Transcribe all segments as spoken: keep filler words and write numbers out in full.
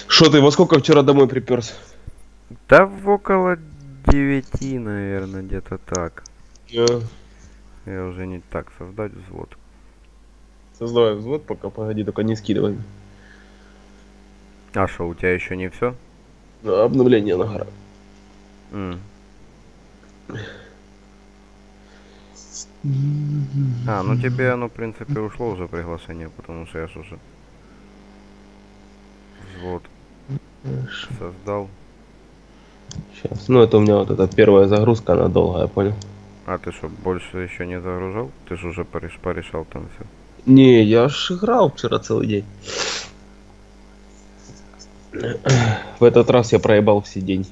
Что ты, во сколько вчера домой приперся? Да в около девяти, наверное, где-то так. Я Я уже не так создать взвод. создавай взвод, пока погоди, только не скидывай. А что, у тебя еще не все? Да, обновление на гора. М. А, ну тебе оно, в принципе, ушло уже приглашение, потому что я ж уже взвод создал. Сейчас. Ну, это у меня вот эта первая загрузка, она долгая, понял? А ты что, больше еще не загружал? Ты же уже пореш- порешал там все. Не, я ж играл вчера целый день. В этот раз я проебал все деньги.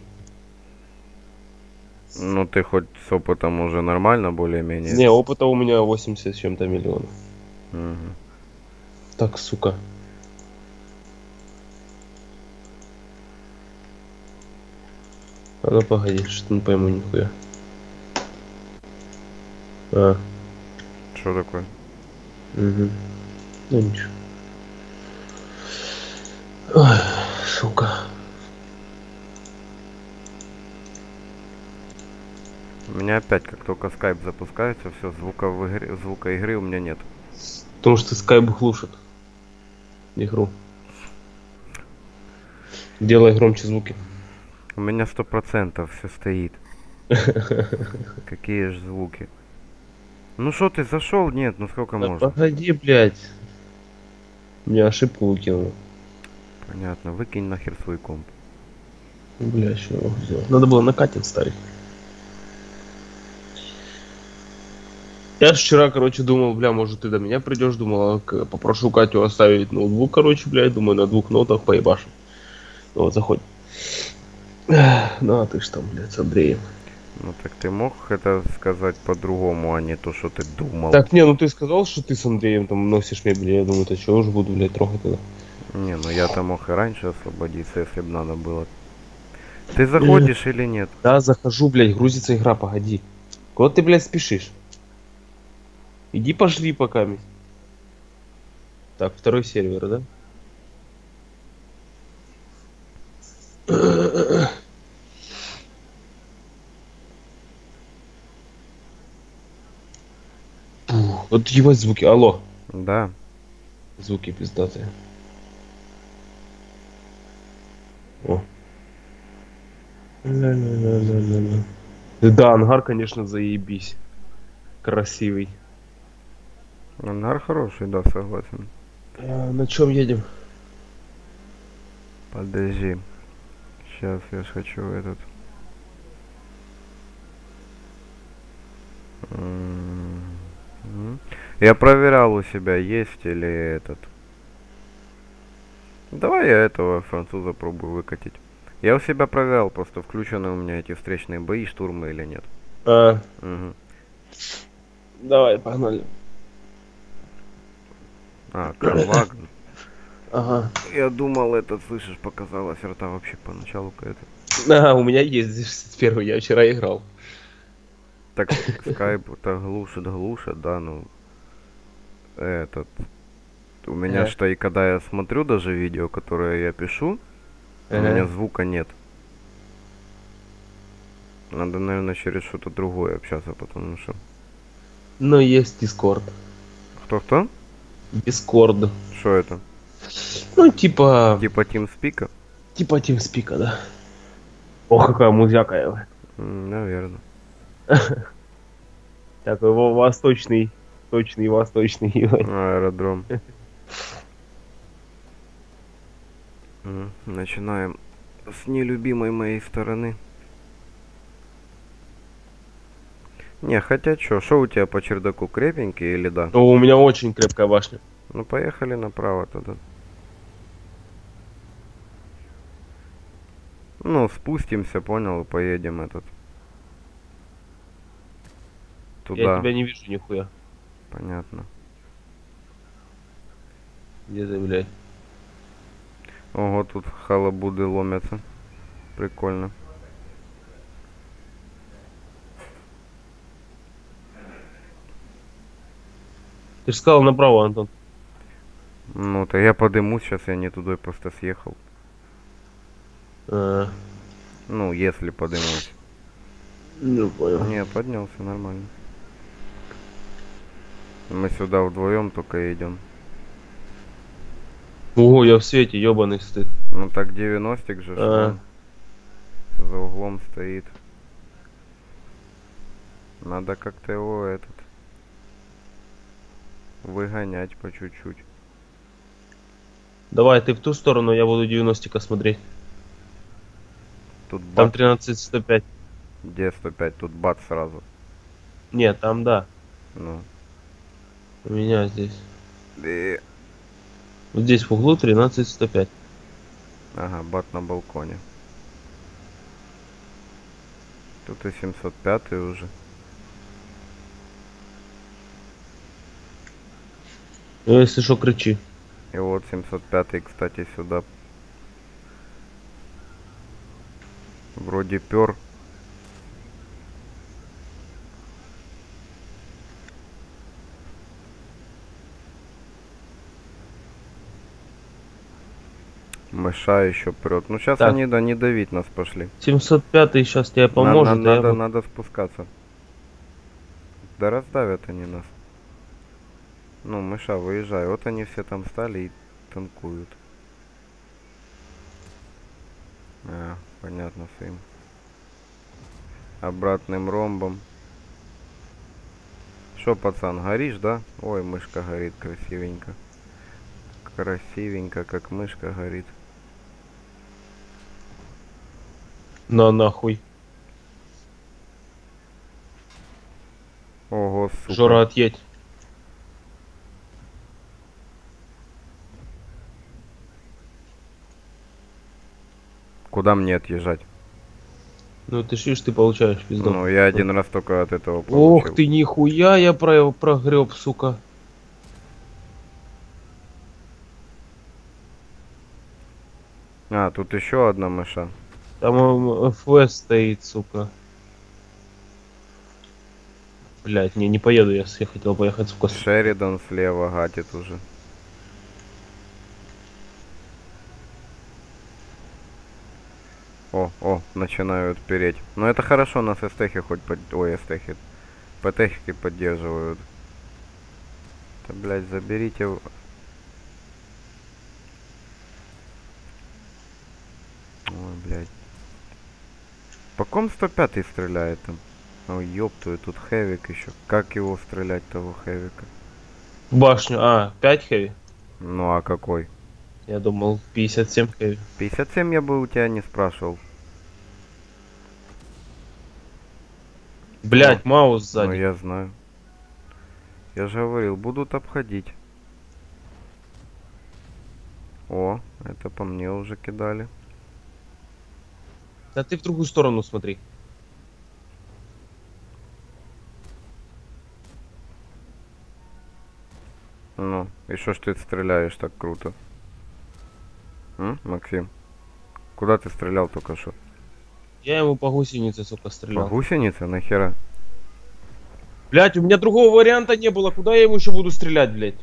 Ну ты хоть с опытом уже нормально, более-менее. Не, опыта у меня восемьдесят с чем-то миллионов. Мгм. Так, сука. А ну погоди, что не пойму нихуя. А, Что такое? угу. Ну ничего. Ой, сука. У меня опять, как только скайп запускается, все, звука в игре, звука игры у меня нет. Потому что скайп глушит игру. Делай громче звуки. У меня сто процентов все стоит. Какие же звуки? Ну что ты зашел? Нет, ну сколько Да можно? погоди, блядь. Мне ошибку выкинула. Понятно, выкинь нахер свой комп. Бля, что я могу сделать? Надо было на катинг ставить. Я ж вчера, короче, думал, бля, может ты до меня придешь, думал, а, попрошу Катю оставить ноутбук, короче, блядь, думаю, на двух нотах поебашим. Ну вот, заходь. Ну а ты ж там, блядь, с Андреем. Ну так ты мог это сказать по-другому, а не то, что ты думал. Так, не, ну ты сказал, что ты с Андреем там носишь мебель, я думаю, ты чего уже буду, блядь, трогать тогда. Не, ну я-то мог и раньше освободиться, если бы надо было. Ты заходишь или нет? Да, захожу, блядь, грузится игра, погоди. Куда ты, блядь, спешишь? Иди пожри пока. Так, второй сервер, да? Пух, вот ебать звуки, алло. Да. Звуки пиздатые. О. Ля-ля-ля-ля-ля-ля. Да, ангар, конечно, заебись. Красивый. Ангар хороший, да, согласен. А, на чем едем? Подожди. Сейчас я ж хочу этот. М. Я проверял у себя, есть или этот. Давай я этого француза пробую выкатить. Я у себя проверял, просто включены у меня эти встречные бои, штурмы или нет. А, Угу. давай, погнали. А, Карваг. Ага. Я думал, этот, слышишь, показалась рта вообще поначалу какая-то. А, у меня есть шестьдесят первый, я вчера играл. Так скайп-то глушит, глушит, да, ну. Этот. У меня Ага. что и когда я смотрю даже видео, которое я пишу, у Ага. меня звука нет. Надо, наверное, через что-то другое общаться, потому что... Но есть Discord. Кто-кто? Discord. Что это? Ну, типа... Типа TeamSpeak? Типа TeamSpeak, да. О, какая музяка. Наверное. Такой во- восточный, точный восточный. Аэродром. М, Начинаем с нелюбимой моей стороны. Не, хотя чё, шо у тебя по чердаку, крепенький или да? Ну, у меня очень крепкая башня. Ну поехали направо тогда. Ну, спустимся, понял, и поедем этот. Я Туда. тебя не вижу нихуя. Понятно. Где ты, блядь? Ого, тут халабуды ломятся. Прикольно. Ты же сказал направо, Антон. Ну, то я подымусь, сейчас я не туда просто съехал. А, Ну, если поднимусь. не понял. Не, поднялся нормально. Мы сюда вдвоем только идем. Ого, я в свете, ебаный стыд. Ну так девяностик же, что А, он за углом стоит. Надо как-то его этот выгонять по чуть-чуть. давай, ты в ту сторону, я буду девяностика смотреть. Тут Там бац, тринадцать сто пять. где сто пять, тут бац сразу. Нет, там да. Ну. У меня здесь. И... Вот здесь в углу тринадцать сто пять. Ага, бат на балконе. Тут и семьсот пятый уже. Ну, если что, кричи. И вот семьсот пятый, кстати, сюда. Вроде пер. Мыша еще прет. Ну сейчас Так. они да не давить нас пошли. семьсот пятый сейчас тебе На- поможет, на- а я надо, вот- надо спускаться. Да раздавят они нас. Ну, мыша, выезжай. Вот они все там стали и танкуют. А, понятно, своим обратным ромбом. Шо, пацан, горишь, да? Ой, мышка горит красивенько. Красивенько, как мышка горит. На нахуй. Ого, сука. Жора, отъедь. Куда мне отъезжать? Ну ты ж видишь, ты получаешь пизду. Ну, я один раз только от этого получил. Ох ты, нихуя я про прогреб, сука. А, тут еще одна мыша. Там эм, эф вэ стоит, сука. Блять, не, не поеду я, я хотел поехать, сука. с- Шеридан слева гатит уже. О, о, начинают переть. Но это хорошо, нас эстехи хоть под... Ой, эстехи. ПТХи поддерживают. Да, блядь, заберите... в- Ой, блядь. По ком сто пятый стреляет там? Ой, ёптую, тут хэвик еще. Как его стрелять, того хэвика? В башню. А, пять хэви? Ну а какой? Я думал пятьдесят семь хэви. пятьдесят семь я бы у тебя не спрашивал. Блять, маус Ну сзади. я знаю. Я же говорил, будут обходить. О, это по мне уже кидали. Да ты в другую сторону смотри. Ну, и что ж ты стреляешь так круто? М, Максим? Куда ты стрелял только что? Я ему по гусенице, сука, По стрелял. гусенице? Нахера? Блять, у меня другого варианта не было. Куда я ему еще буду стрелять, блять?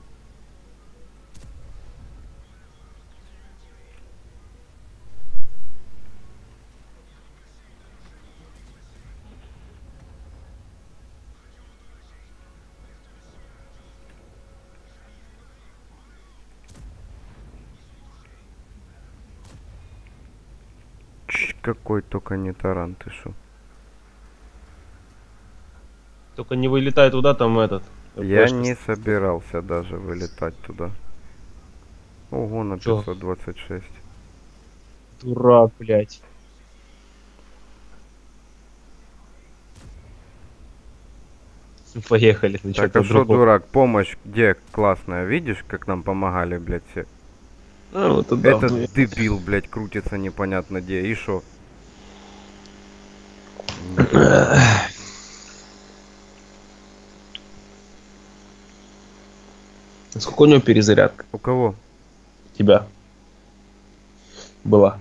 Ч, какой только не таран, ты шо? Только не вылетай туда, там этот. Я флешка не стоит. собирался даже вылетать туда. Ого, на Чё? пятьсот двадцать шесть. Дурак, блять. Поехали, ну Так, что-то а шо, дурак, помощь где классная? Видишь, как нам помогали, блядь, все? А, вот туда. Этот ну, дебил, блядь, крутится непонятно где. И шо? Сколько у него перезарядка? У кого? Тебя. Была.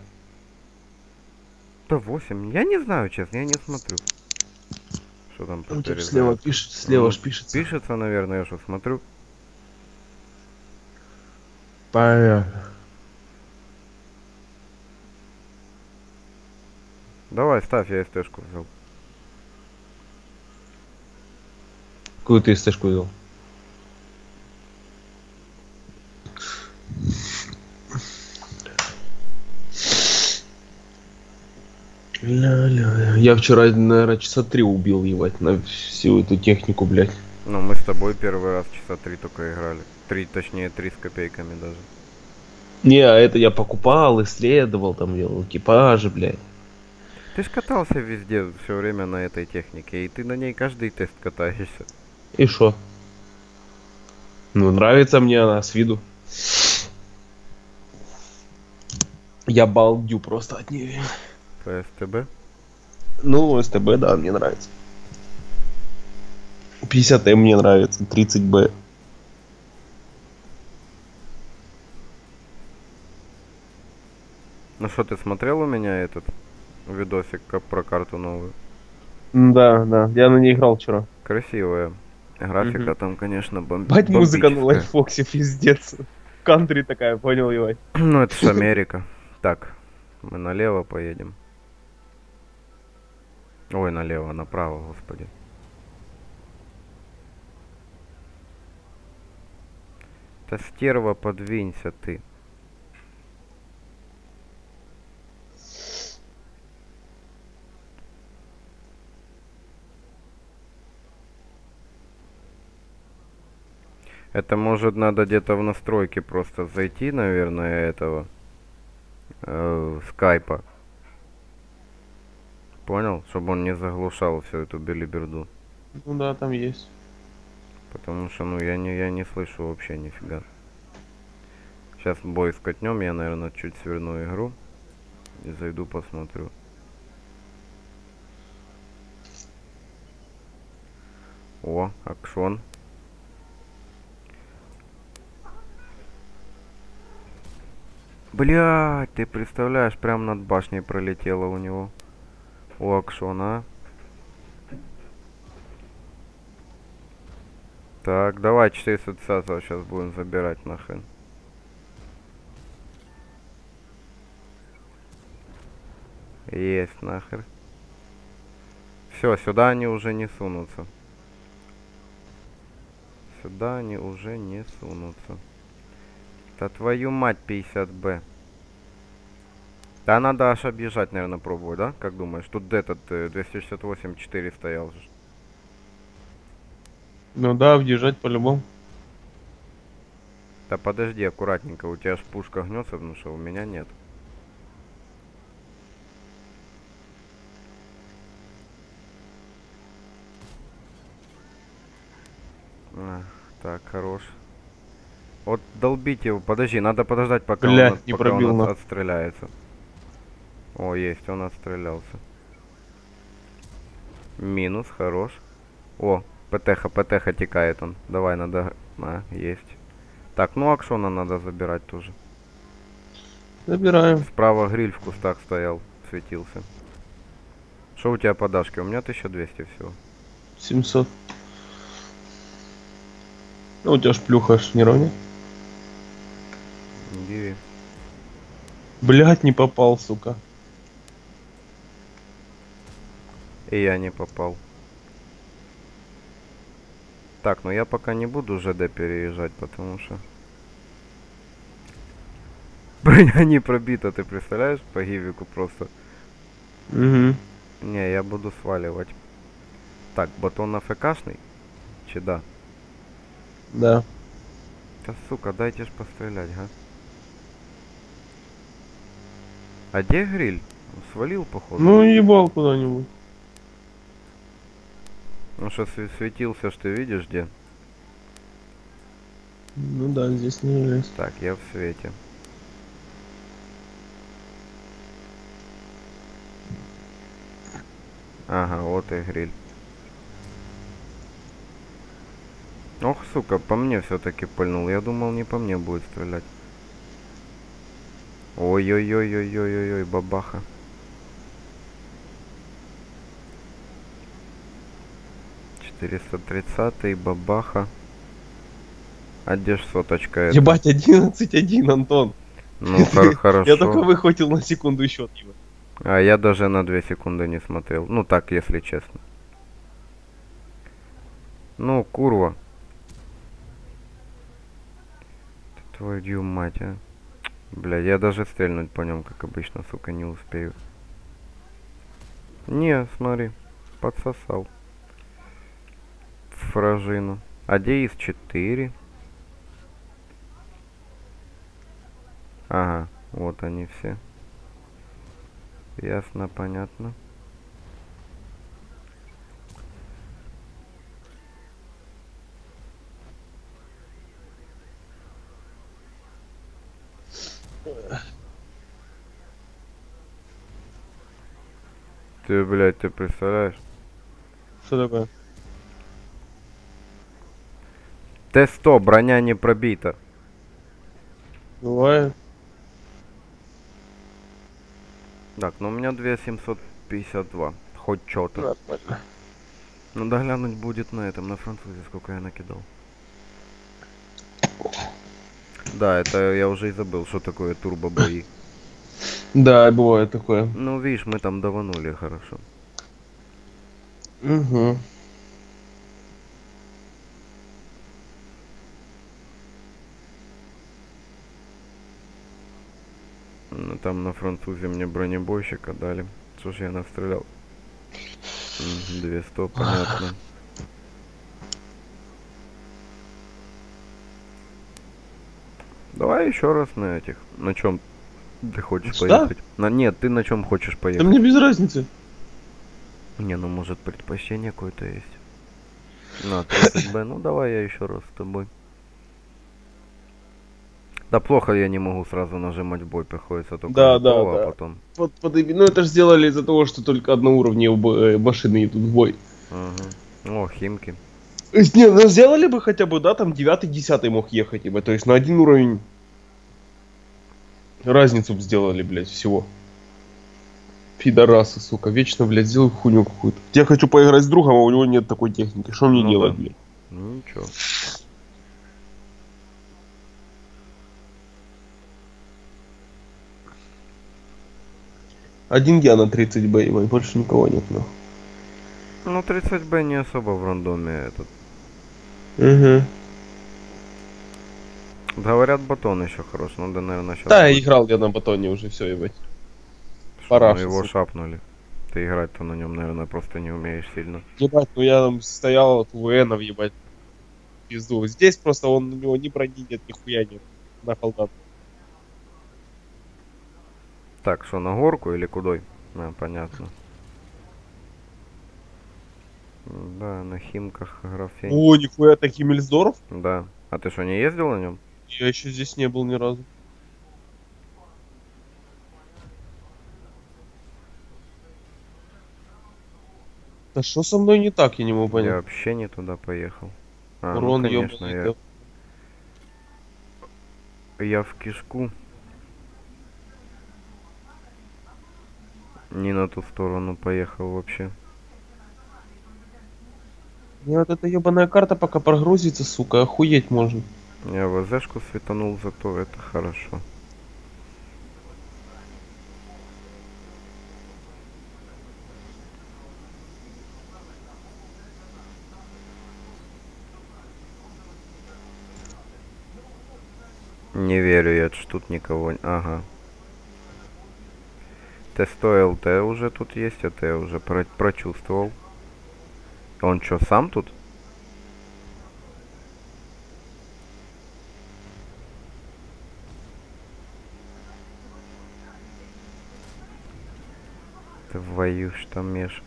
Да восемь. Я не знаю, честно, я не смотрю. Что там по Ну, тут перезарядке? слева пишет, слева Ну, ж пишется. Пишется, наверное, я что смотрю. Понятно. Давай, ставь, я СТ-шку взял. Какую ты СТ-шку взял? Ля-ля. Я вчера, наверное, часа три убил, ебать, на всю эту технику, блядь. Ну, мы с тобой первый раз часа три только играли. Три, точнее, три с копейками даже. Не, а это я покупал, исследовал, там делал экипажи, блядь. Ты ж катался везде все время на этой технике, и ты на ней каждый тест катаешься. И шо? Ну, нравится мне она с виду. Я балдю просто от нее. По СТБ? Ну, СТБ, да, мне нравится. пятьдесят эм мне нравится, тридцать бэ. Ну что, ты смотрел у меня этот видосик как про карту новую? Да, да, я на ней играл вчера. Красивая. Графика Мгм. там, конечно, бомб... Бать, музыка на бомбическая. лайффоксе, пиздец. Кантри такая, понял, ебать. Ну, это ж Америка. Так, мы налево поедем. Ой, налево, направо, господи. Да стерва, подвинься ты. Это может надо где-то в настройки просто зайти, наверное, этого э, скайпа. Понял? Чтобы он не заглушал всю эту белиберду. Ну да, там есть. Потому что, ну, я не, я не слышу вообще нифига. Сейчас бой скатнем, я, наверное, чуть сверну игру. И зайду посмотрю. О, акшон. Блядь, ты представляешь, прям над башней пролетело у него. У акшона. Так, давай четыреста тридцать сейчас будем забирать нахрен. Есть нахер. Все, сюда они уже не сунутся. Сюда они уже не сунутся. Да твою мать, пятьдесят бэ. Да надо аж объезжать, наверное, пробовать, да? Как думаешь? Тут этот э, двести шестьдесят восемь четыре стоял же. Ну да, въезжать по-любому. Да подожди, аккуратненько, у тебя ж пушка гнется, потому что у меня нет. А, так, хорош. Вот долбить его, подожди, надо подождать, пока Бля, он, от- не пока пробил, он на. от- отстреляется. О, есть, он отстрелялся. Минус, хорош. О, ПТХ, ПТХ текает он. Давай, надо... А, есть. Так, ну акшона надо забирать тоже. Забираем. Справа гриль в кустах стоял, светился. Что у тебя по дашке? У меня тысяча двести всего. семьсот. Ну, у тебя ж плюха ж не ровня. Диви. Блять, не попал, сука. И я не попал. Так, ну я пока не буду ЖД переезжать, потому что... Броня не пробита, ты представляешь? По гивику просто. Угу. Не, я буду сваливать. Так, батон АФКшный? Че да? Да. Да сука, дайте ж пострелять, га. А где гриль? Свалил, походу. Ну, ебал куда-нибудь. Ну что, св- светился, что ты видишь где? Ну да, здесь не есть. Так, я в свете. Ага, вот и гриль. Ох, сука, по мне все-таки пальнул. Я думал, не по мне будет стрелять. Ой-ой-ой-ой-ой-ой-ой, бабаха. четыреста тридцатый, бабаха. А где ж соточка это? Ебать, одиннадцать один, Антон. Ну, хор- хорошо. Я только выхватил на секунду счет его. А я даже на две секунды не смотрел. Ну так, если честно. Ну, курва. Твою мать, а. Бля, я даже стрельнуть по нем, как обычно, сука, не успею. Не, смотри, подсосал. Фражину. А где из четыре? Ага, вот они все. Ясно, понятно. Ты, блядь, ты представляешь? Что такое? Т сто, броня не пробита. Бывает. Так, ну у меня две семьсот пятьдесят два. Хоть что-то. Нормально. Надо глянуть будет на этом, на французе, сколько я накидал. Да, это я уже и забыл, что такое турбо-бои. Да, бывает такое. Ну, видишь, мы там даванули хорошо. Угу. Ну, там на французе мне бронебойщика дали. Что ж я настрелял? двести, понятно. Давай еще раз на этих. На чем ты хочешь Сюда? поехать? На, нет, ты на чем хочешь Да поехать? мне без разницы. Не, ну может предпочтение какое-то есть. На, тридцать бэ, ну давай я еще раз с тобой. Да плохо я не могу сразу нажимать в бой, приходится только Да, да, готово, а да. потом. Вот, под, ну это же сделали из-за того, что только одноуровневые бо- машины идут в бой. Угу. О, химки. То есть, не, ну сделали бы хотя бы, да, там девятый, десятый мог ехать, ибо, то есть на один уровень разницу бы сделали, блядь, всего. Пидорасы, сука, вечно, блядь, сделай хуйню какую-то. Я хочу поиграть с другом, а у него нет такой техники. Что мне Ну делать, да. блядь? Ничего. Один я на тридцать бэ, и больше никого нет, нахуй. Ну тридцать бэ не особо в рандоме этот. Угу. Говорят, батон еще хорош, надо, наверное, сейчас. Да, я играл я на батоне уже, все, ебать. Ну Параша, его сука. шапнули. Ты играть-то на нем, наверное, просто не умеешь сильно. Ебать, ну я там стоял от УВНов, ебать, пизду. Здесь просто он, у него ни брони нет, нихуя нет. На холдат. Так, что, на горку или кудой? А, понятно. Да, на химках графень. О, нихуя, так Химмельсдорф? Да. А ты что, не ездил на нем? Я еще здесь не был ни разу. Да что со мной не так, я не могу Я понять. вообще не туда поехал. А, Урон, ну конечно, ёбаный, я... я в кишку. Не на ту сторону поехал вообще. мне вот эта ебаная карта пока прогрузится, сука, охуеть можно. Я ВЗшку светанул, зато это хорошо. Не верю я, что тут никого... Ага. Т сто ЛТ уже тут есть, это я уже про прочувствовал. Он что, сам тут? Твою ж там меж.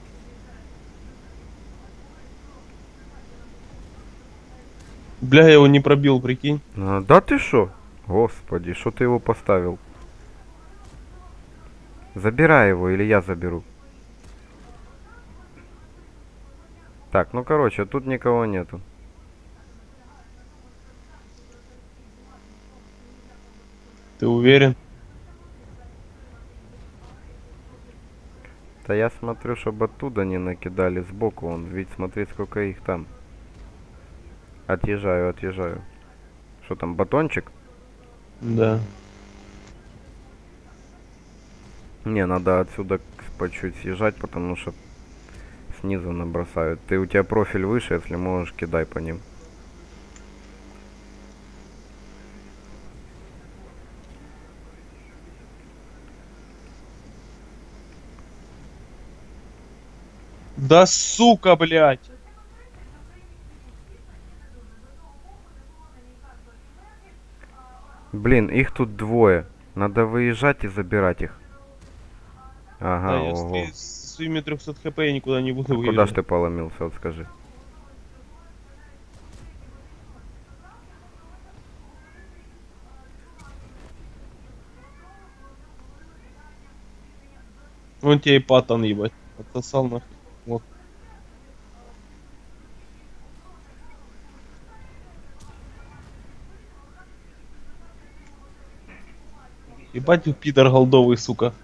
Бля, я его не пробил, прикинь. А, да ты шо? Господи, что ты его поставил? Забирай его, или я заберу. Так, ну короче, тут никого нету. Ты уверен? Да я смотрю, чтобы оттуда не накидали сбоку. Он, ведь смотри, сколько их там. Отъезжаю, отъезжаю. Что там, батончик? Да. Не, надо отсюда по чуть съезжать, потому что снизу набросают. Ты, у тебя профиль выше, если можешь, кидай по ним. Да сука, блядь! Блин, их тут двое. Надо выезжать и забирать их. Ага, Да, я с, ого. три- со своими трёхсот хп я никуда не буду А куда ж выезжать. ты поломился, вот скажи. Вон тебе и паттон, ебать. Отсосал нахуй. Вот. Ебать вы пидор голдовый, сука.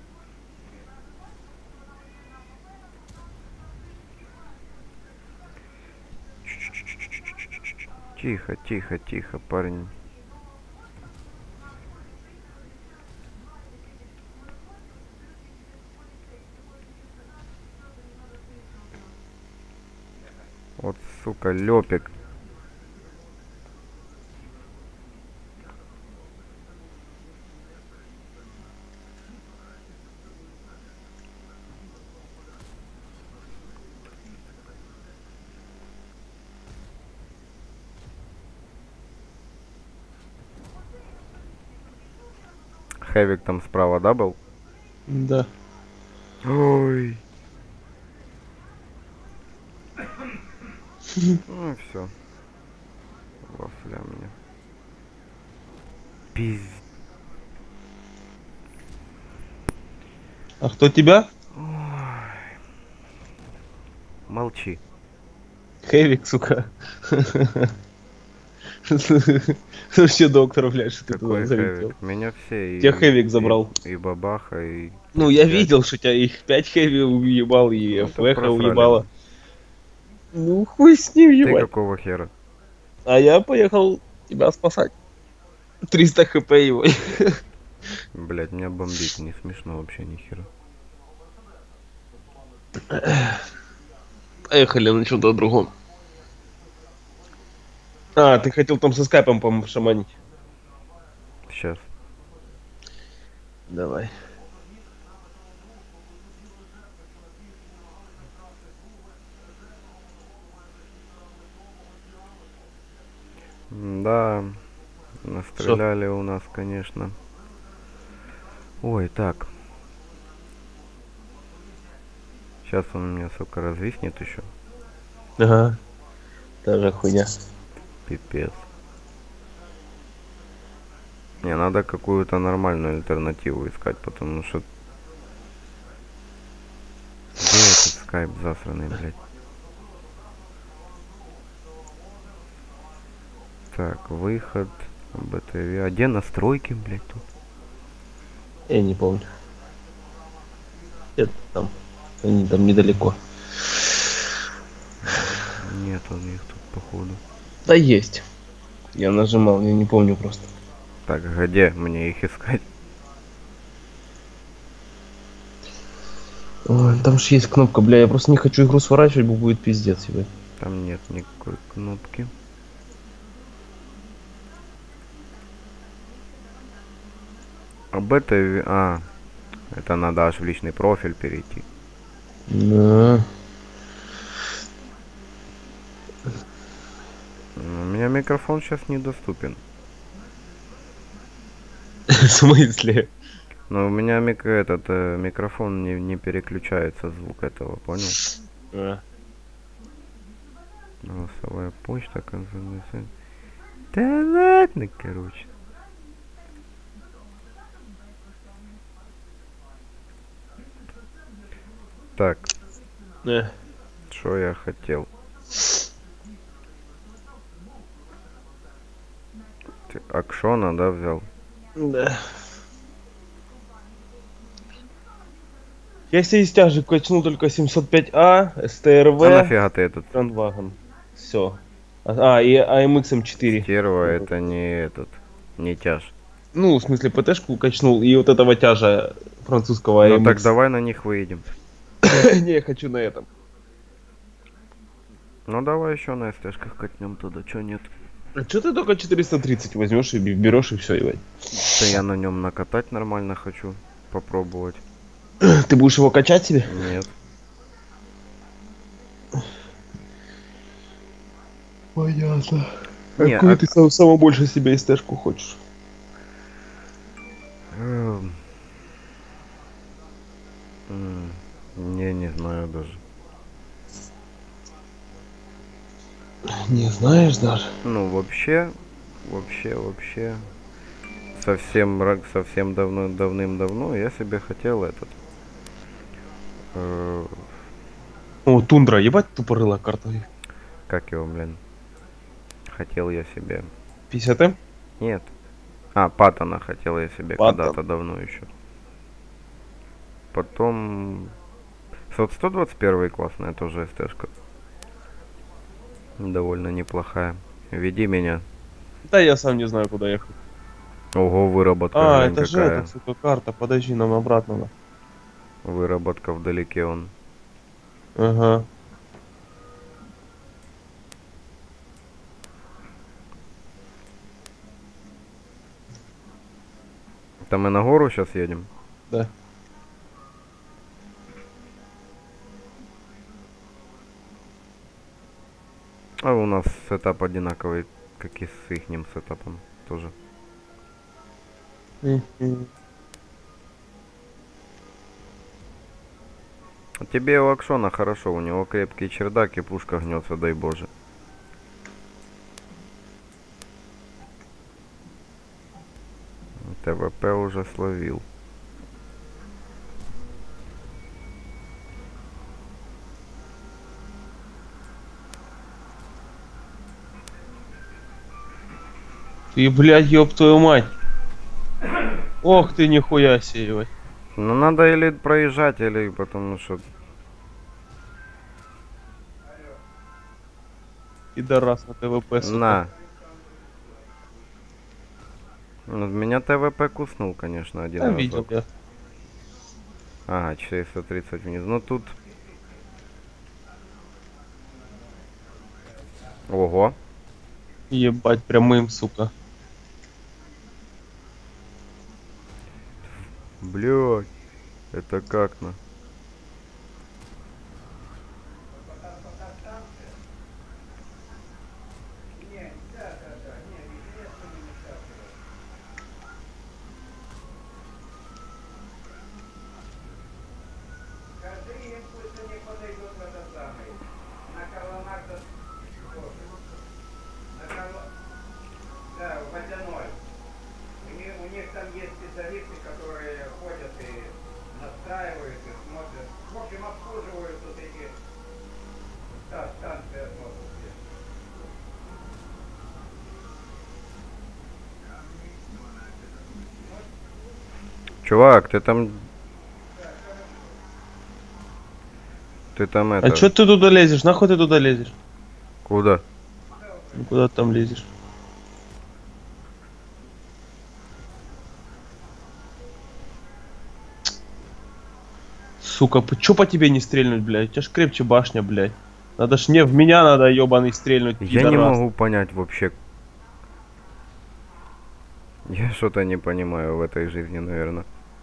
Тихо, тихо, тихо, парень. Вот, сука, лёпик. Хэвик там справа, да, был? Да. Ой. Ну все. Вафля мне. Пиз... А кто тебя? Молчи. Хэвик, сука. Вообще доктор, блядь, что ты Какой туда залетел. хэвик? Меня все и... Тебя хэвик забрал. И, и бабаха, и... Ну, я пять. видел, что тебя их пять хэви уебал, и Ну, то флэха просрали. уебало. Ну, хуй с ним, Ты ебать. какого хера? А я поехал тебя спасать. триста хп его. Блять, меня бомбит, не смешно вообще ни хера. Поехали на что-то другом. А, ты хотел там со скайпом, по-моему, шаманить. Сейчас. Давай. Да, настреляли у нас, конечно. Ой, так. Сейчас он у меня, сука, развиснет еще. Ага. Та же хуйня. Пипец. Не, надо какую-то нормальную альтернативу искать, потому что... Где этот скайп засранный, блядь? Так, выход, БТВ. А где настройки, блядь, тут? Я не помню. Это там. Они там недалеко. Нет, он их тут, походу. Да есть. Я нажимал, я не помню просто. Так, где мне их искать? Ой, там же есть кнопка, бля, я просто не хочу игру сворачивать, бо будет пиздец себе. Там нет никакой кнопки. Об этой... А, это надо аж в личный профиль перейти. Да. У меня микрофон сейчас недоступен. В смысле? Но у меня мик этот э, микрофон не, не переключается звук этого, понял? А. Голосовая почта, конференция. Да ладно, короче. Так, Э. что я хотел? Ты Акшона, да, взял? Да. Я себе из тяжек качнул только семьсот пять А, СТРВ, А нафига ты этот? Грандваген. Все. А, и АМХ М четыре. Стерва, это не этот, не тяж. Ну, в смысле, ПТшку качнул, и вот этого тяжа французского Ну эй эм икс. так давай на них выйдем. Не, я хочу на этом. Ну давай еще на СТшках катнем туда, чё нет? А чё ты только четыреста тридцать возьмешь и берешь и все, ебать? Да я на нем накатать нормально хочу попробовать. Ты будешь его качать себе? Нет. Понятно. Не, Какую а- ты сам, самую больше себе эстешку хочешь? Эм. М, Не, не знаю даже. Не знаешь даже. Ну вообще, вообще, вообще. Совсем, ра- совсем давно, давным-давно я себе хотел этот. э, О, тундра, ебать тупорылая карта. как его, блин? Хотел я себе. пятьдесят эм? Нет. А, Паттона хотел я себе Паттон. когда-то давно еще. Потом... Вот сто двадцать один классная тоже СТшка. Довольно неплохая. Веди меня. Да я сам не знаю, куда ехать. Ого, выработка, А, глянь, это же какая. эта, сука, карта. Подожди, нам обратно надо. Выработка вдалеке он. Ага. Там мы на гору сейчас едем. Да. А у нас сетап одинаковый, как и с ихним сетапом тоже. Мгм. А тебе у Акшона хорошо, у него крепкий чердак и пушка гнется, дай боже. ТВП уже словил. Ты, блядь, ёб твою мать. Ох ты, нихуя себе, ебать. Ну надо или проезжать, или потому что... Пидорас на ТВП, сука. На. Ну, меня ТВП куснул, конечно, один Да, раз. видел я. Ага, четыреста тридцать вниз. Ну тут... Ого. Ебать, прямым, сука. Блядь. Это как на? Чувак, ты там... Ты там это... А чё ты туда лезешь? Нахуй ты туда лезешь? Куда? Ну, куда ты там лезешь? Сука, по- чё по тебе не стрельнуть, блядь? У тебя ж крепче башня, блядь. Надо ж не в меня надо, ёбаный, стрельнуть, Я не пидорас. могу понять вообще. Я что-то не понимаю в этой жизни, наверное.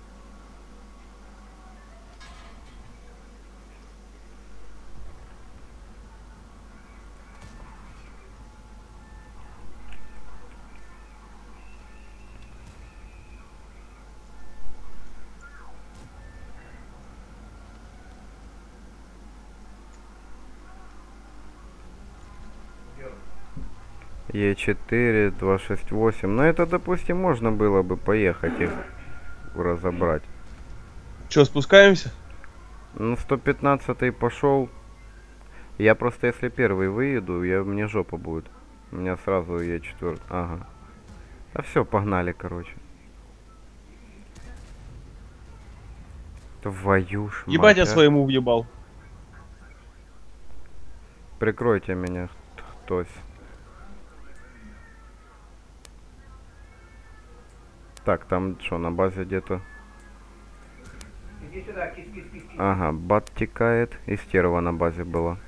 Е четыре, два шесть восемь. Ну это, допустим, можно было бы поехать их разобрать. Чё, спускаемся? Ну сто пятнадцатый пошел. Я просто если первый выеду, я, мне жопа будет. У меня сразу Е четыре. Ага. А все, погнали, короче. Твою ж мать, Ебать, я а. своему въебал. Прикройте меня хтось. Так, там что, на базе где-то? Ага, бат текает, и стерва на базе была.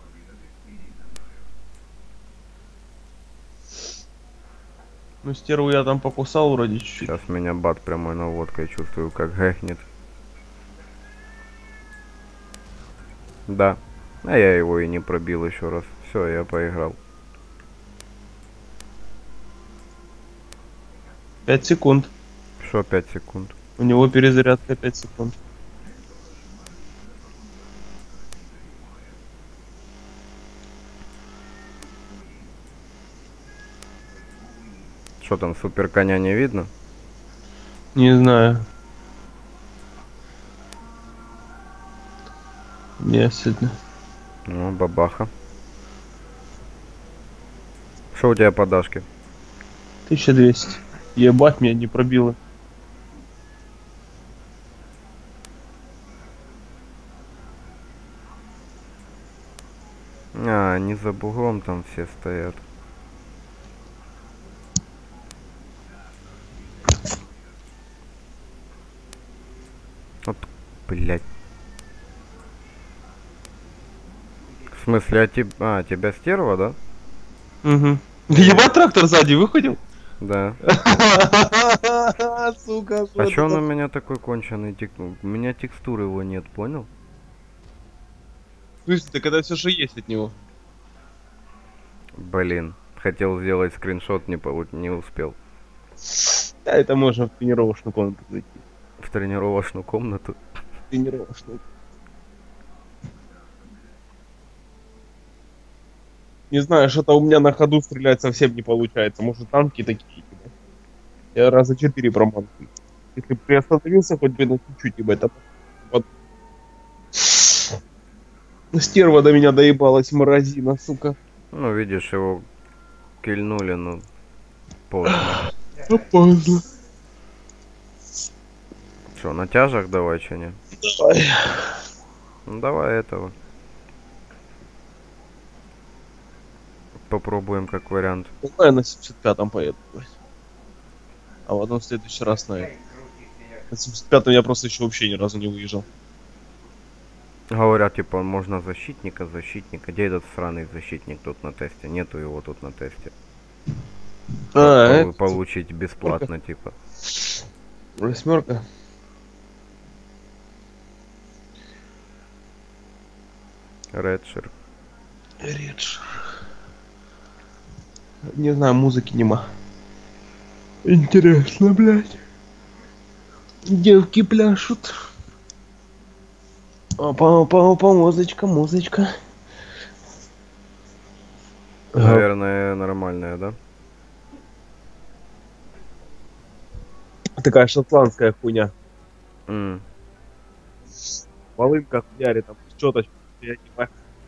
Ну, стерву я там покусал вроде чуть-чуть. Сейчас меня бат прямой наводкой чувствую, как гэхнет. Да. А я его и не пробил еще раз. Все, я поиграл. пять секунд. Что пять секунд? У него перезарядка пять секунд. Что там, супер коня не видно? Не знаю. Месяцно. Ну, бабаха. Что у тебя по дашке? тысяча двести. Ебать, меня не пробило. А, они за бугром там все стоят. Вот, блядь. В смысле, а, теб... а тебя стерва, да? Угу. Ебать, трактор сзади выходил? Да. Сука, А чё он у меня такой конченый тек... У меня текстуры его нет, понял? Слушай, так это все же есть от него. Блин, хотел сделать скриншот, не, полу... не успел. Да, это можно в тренировочную комнату зайти. В тренировочную комнату. Тренировочную. Не знаю, что-то у меня на ходу стрелять совсем не получается. Может, танки такие, типа. Я раза четыре промахнул. Если бы приостановился хоть бы на чуть-чуть, ибо это... Стерва до меня доебалась, морозина, сука. Ну, видишь, его кильнули, ну, поздно. Ну, поздно. Что, на тяжах давай, че не? Давай. Ну, давай этого. Попробуем как вариант. Давай я на семьдесят пятом поеду. А потом в следующий раз на это. На семьдесят пятом я просто еще вообще ни разу не выезжал. Говорят, типа, можно защитника, защитника. Где этот сраный защитник тут на тесте? Нету его тут на тесте. А, Пол- это... Получить бесплатно, типа. Восьмерка. Редшир. Редж. Не знаю, музыки нема. Интересно, блядь. Девки пляшут. Опа, опа, опа, музычка, музычка. Наверное, нормальная, да? Такая шотландская хуйня. М. Волынка хуярит, там что-то. Я не понимаю.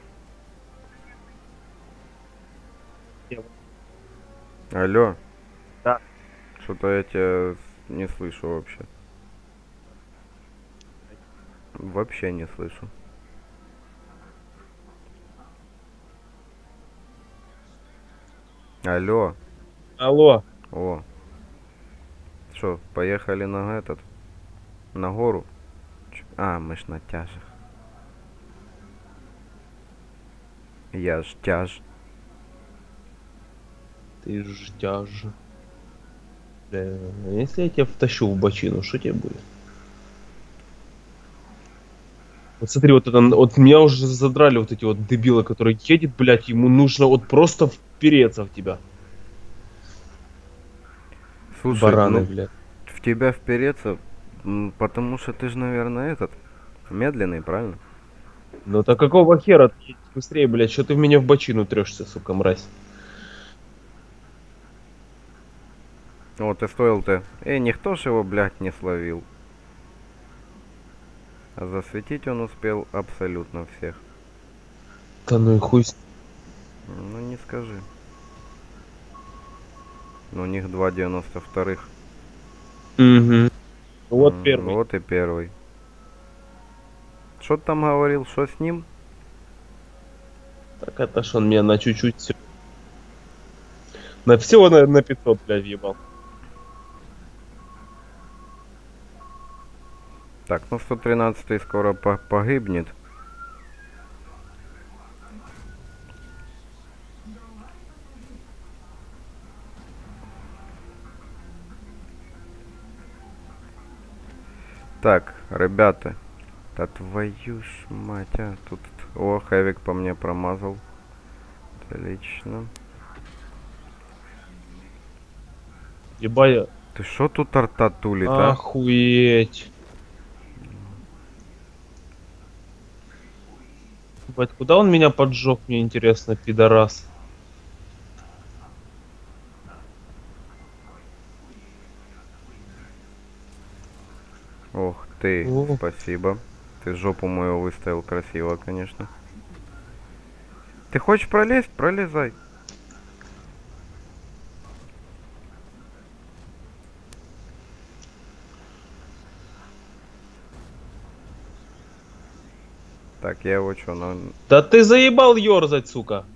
Алло? Да. Что-то я тебя не слышу вообще. Вообще не слышу. Алло. Алло. О. Что, поехали на этот? На гору? Ч- А, мы ж на тяжах. Я ж тяж. Ты ждешь. Бля, если я тебя втащу в бочину, что тебе будет? Вот смотри, вот это, вот меня уже задрали вот эти вот дебилы, которые едет, блядь, ему нужно вот просто впереться в тебя. Слушай, Бараны, ну, блядь. в тебя впереться, м, потому что ты же, наверное, этот, медленный, правильно? Ну так какого хера ты едешь быстрее, блядь, что ты в меня в бочину трешься, сука, мразь? Вот и стоил-то. Эй, никто ж его, блядь, не словил. А засветить он успел абсолютно всех. Да ну и хуй с... Ну не скажи. Но у них два девяносто вторых. Угу. Вот М, первый. Вот и первый. Что ты там говорил, что с ним? Так это ж он меня на чуть-чуть всё- На всего на, на пятьсот, блядь, въебал. Так, ну сто тринадцатый скоро по погибнет. Так, ребята. Да твою ж мать, а. Тут... О, Хэвик по мне промазал. Отлично. Ебать. Ты шо тут арта тулит, а? Охуеть. Ебать, куда он меня поджег, мне интересно, пидорас. Ох ты, О. спасибо. Ты жопу мою выставил красиво, конечно. Ты хочешь пролезть? Пролезай. Так, я его чё, ну... Да ты заебал ёрзать, сука.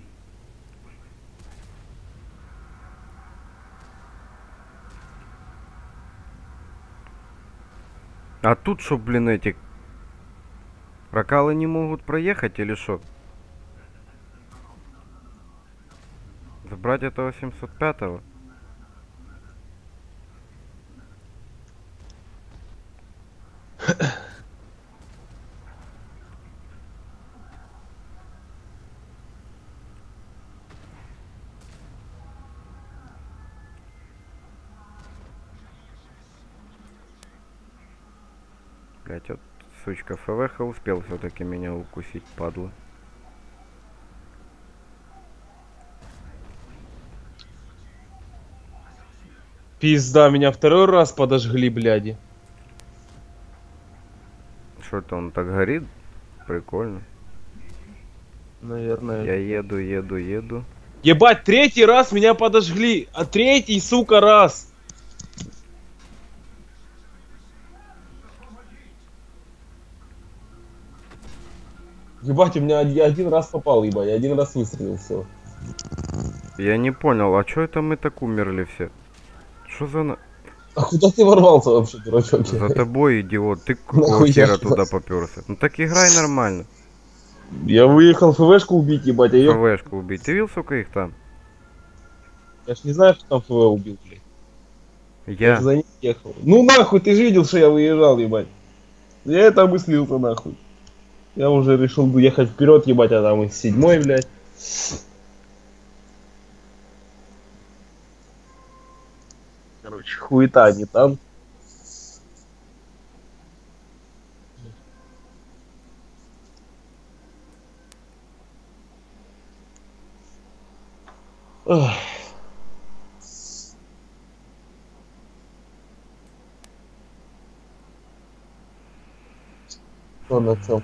А тут шо, блин, эти... Ракалы не могут проехать или шо? Забрать этого семьсот пятого? Блять, вот сучка ФВХ успел все-таки меня укусить, падла. Пизда, меня второй раз подожгли, бляди. Что-то он так горит? Прикольно. Наверное. Я еду, еду, еду. Ебать, третий раз меня подожгли. А третий, сука, раз. Ебать, у меня один, один раз попал, ебать. Я один раз выстрелил, все. Я не понял, а чё это мы так умерли все? Что за... На... А куда ты ворвался вообще, дурачок? За тобой, идиот. Ты какого Нахуй хера я туда вас? попёрся? Ну так играй нормально. Я выехал ФВшку убить, ебать, а её... ФВшку убить. Ты видел, сука, их там? Я ж не знаю, что там ФВ убил, блядь. Я Я. же за ним ехал. Ну нахуй, ты же видел, что я выезжал, ебать. Я это обыслился, нахуй. Я уже решил бы ехать вперед, ебать, а там и седьмой, блядь. Короче, хуета, а не там. Ох. Что на чем?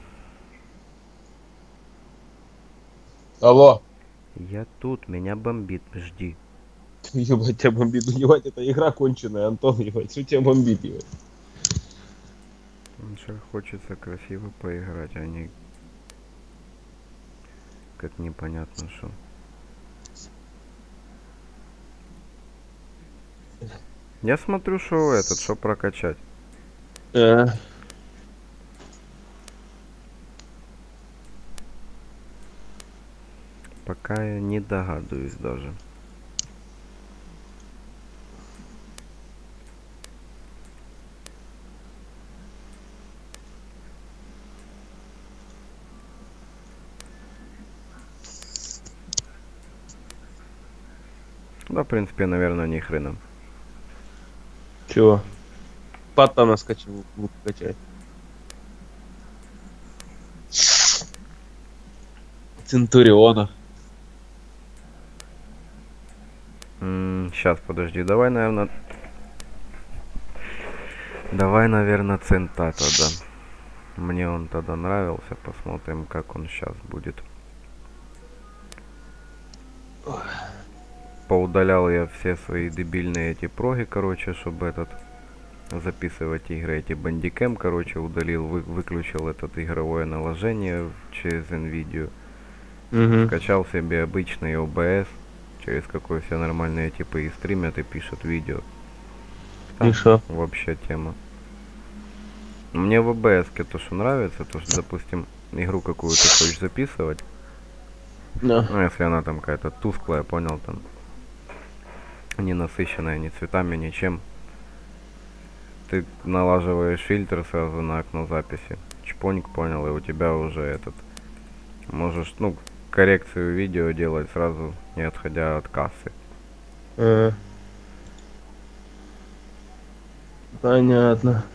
Алло. Я тут, меня бомбит, жди. Ебать, тебя бомбит. Ну, ебать, это игра конченая, Антон, ебать. Что тебя бомбит, ебать? Лучше хочется красиво поиграть, а не... Как непонятно что. Я смотрю, что этот, что прокачать. Э. Пока я не догадываюсь даже. Да, в принципе, наверное, ни хрена. Чего? Пад там наскочил, лук качать. Центуриона. Сейчас, подожди, давай, наверное... Давай, наверное, Цента тогда. Мне он тогда нравился, посмотрим, как он сейчас будет. Поудалял я все свои дебильные эти проги, короче, чтобы этот... записывать игры, эти бандикэм, короче, удалил, вы, выключил этот игровое наложение через NVIDIA. Угу. Скачал себе обычный о бэ эс, через какой все нормальные типы и стримят, и пишут видео. И шо? Вообще тема. Мне в эй би эс то, что нравится, то, что, допустим, игру какую-то хочешь записывать, Да. ну, если она там какая-то тусклая, понял, там, не насыщенная ни цветами, ничем, ты налаживаешь фильтр сразу на окно записи, чпоньк, понял, и у тебя уже этот, можешь, ну, коррекцию видео делать сразу, не отходя от кассы. А. Понятно.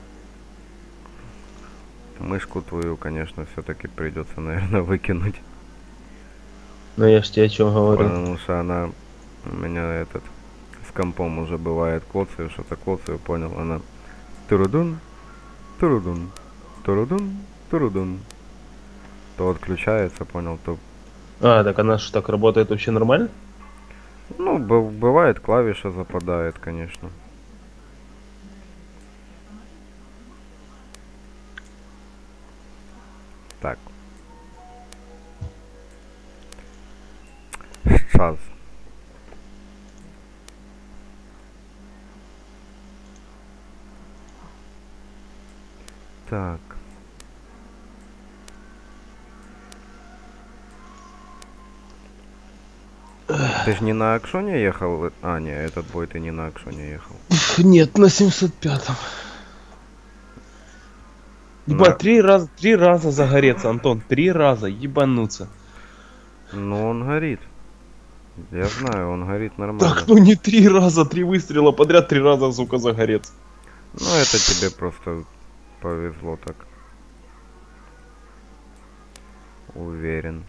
Мышку твою, конечно, все-таки придется, наверное, выкинуть. Ну я ж тебе о чем говорю. Потому что она у меня этот с компом уже бывает клоцаю, что-то клоцаю, понял, она турудун, турудун, турудун, турудун. То отключается, понял, то... А, так она же так работает вообще нормально? Ну, б- бывает, клавиша западает, конечно. Так. Сейчас. Так. Ты же не на Акшоне ехал? А, не, этот бой ты не на Акшоне ехал. Нет, на семьсот пятом. Ебать, На... три раза, три раза загореться, Антон, три раза, ебануться. Ну, он горит. Я знаю, он горит нормально. Так, ну не три раза, три выстрела подряд, три раза, сука, загореться. Ну, это тебе просто повезло так. Уверен.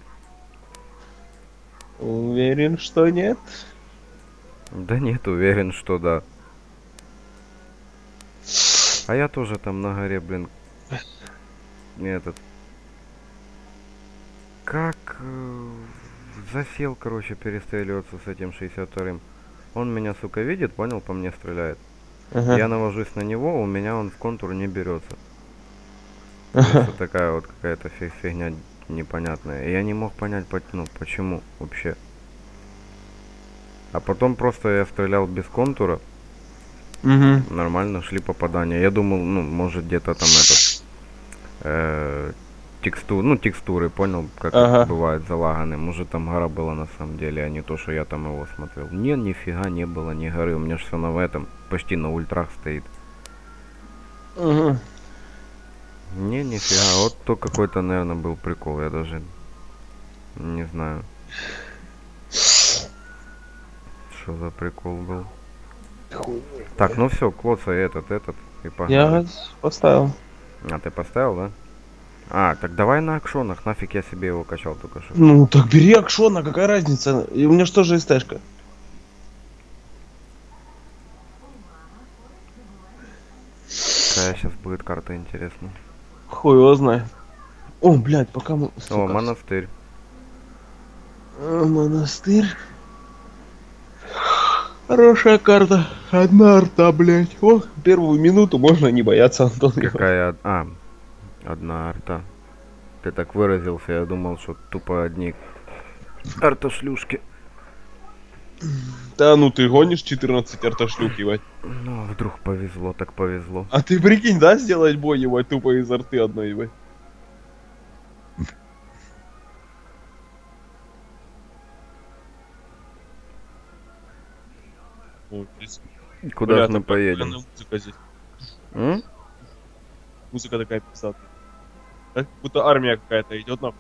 Уверен, что нет? Да нет, уверен, что да. А я тоже там на горе, блин. Этот. Как э, засел, короче, перестреливаться с этим шестьдесят вторым. Он меня, сука, видит, понял, по мне стреляет. Ага. Я навожусь на него, у меня он в контур не берется. Это такая вот какая-то фи- фигня непонятная. И я не мог понять, по- ну, почему вообще. А потом просто я стрелял без контура. Угу. Нормально шли попадания. Я думал, ну, может где-то там этот э, текстур, ну, текстуры, понял, как Ага. бывает залаганы. Может там гора была на самом деле, а не то, что я там его смотрел. Не, нифига не было ни горы. У меня же все на этом, почти на ультрах стоит. Угу. Не, нифига. Вот то какой-то, наверное, был прикол. Я даже не знаю. Что за прикол был? Так, ну все, клоцай этот, этот. И погнали. Я поставил. А, ты поставил, да? А, так давай на акшонах, нафиг я себе его качал только что. Ну, так бери Акшона, какая разница? И у меня что же СТшка? Какая сейчас будет карта, интересно. Хуй его знает. О, блядь, пока мы... О, сука. монастырь. А, монастырь. Хорошая карта. Одна арта, блядь. О, первую минуту можно не бояться, Антон. Какая... од- А, одна арта. Ты так выразился, я думал, что тупо одни артошлюшки. Да ну ты гонишь четырнадцать артошлюк, ебать. Ну, а вдруг повезло, так повезло. А ты прикинь, да, сделать бой, ебать, тупо из арты одной, ебать. Ой, здесь- Куда Бля, же мы там поедем? прикольная Музыка здесь. М? Музыка такая писатая. Как будто армия какая-то идет нахуй.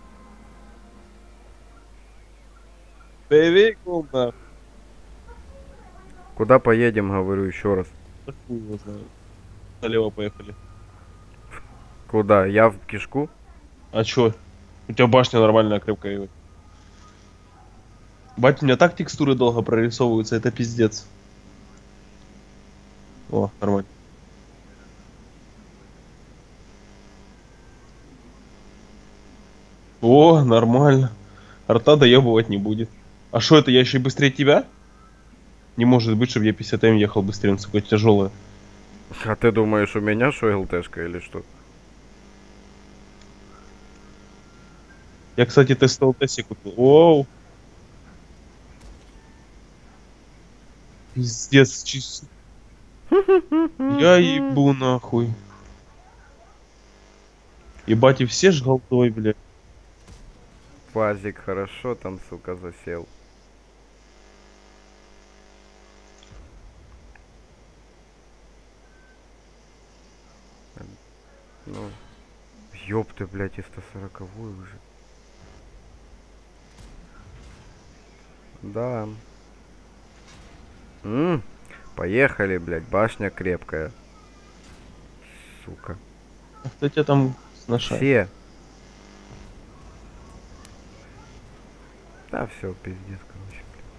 Боевик, ну, нахуй. Куда поедем, говорю еще раз. Да хуй его знает. Налево поехали. Куда? Я в кишку? А чё? У тебя башня нормальная, крепкая, ебать. Бать, у меня так текстуры долго прорисовываются, это пиздец. О, нормально. О, нормально. Арта доебывать не будет. А что это, я еще и быстрее тебя? Не может быть, чтобы я пятьдесят эм ехал быстрее, он такой тяжелый. А ты думаешь, у меня что, ЛТшка или что? Я, кстати, тестовал тесик купил. Оу. Пиздец, чисто. Я ебу нахуй. Ебать, и все ж голдой, блядь. Фазик хорошо там, сука, засел. Ну, ёпты, блядь, и сто сороковой уже. Да. М, поехали, блядь, башня крепкая. Сука. А кто тебя там сношает? Все. Да, все, пиздец, короче.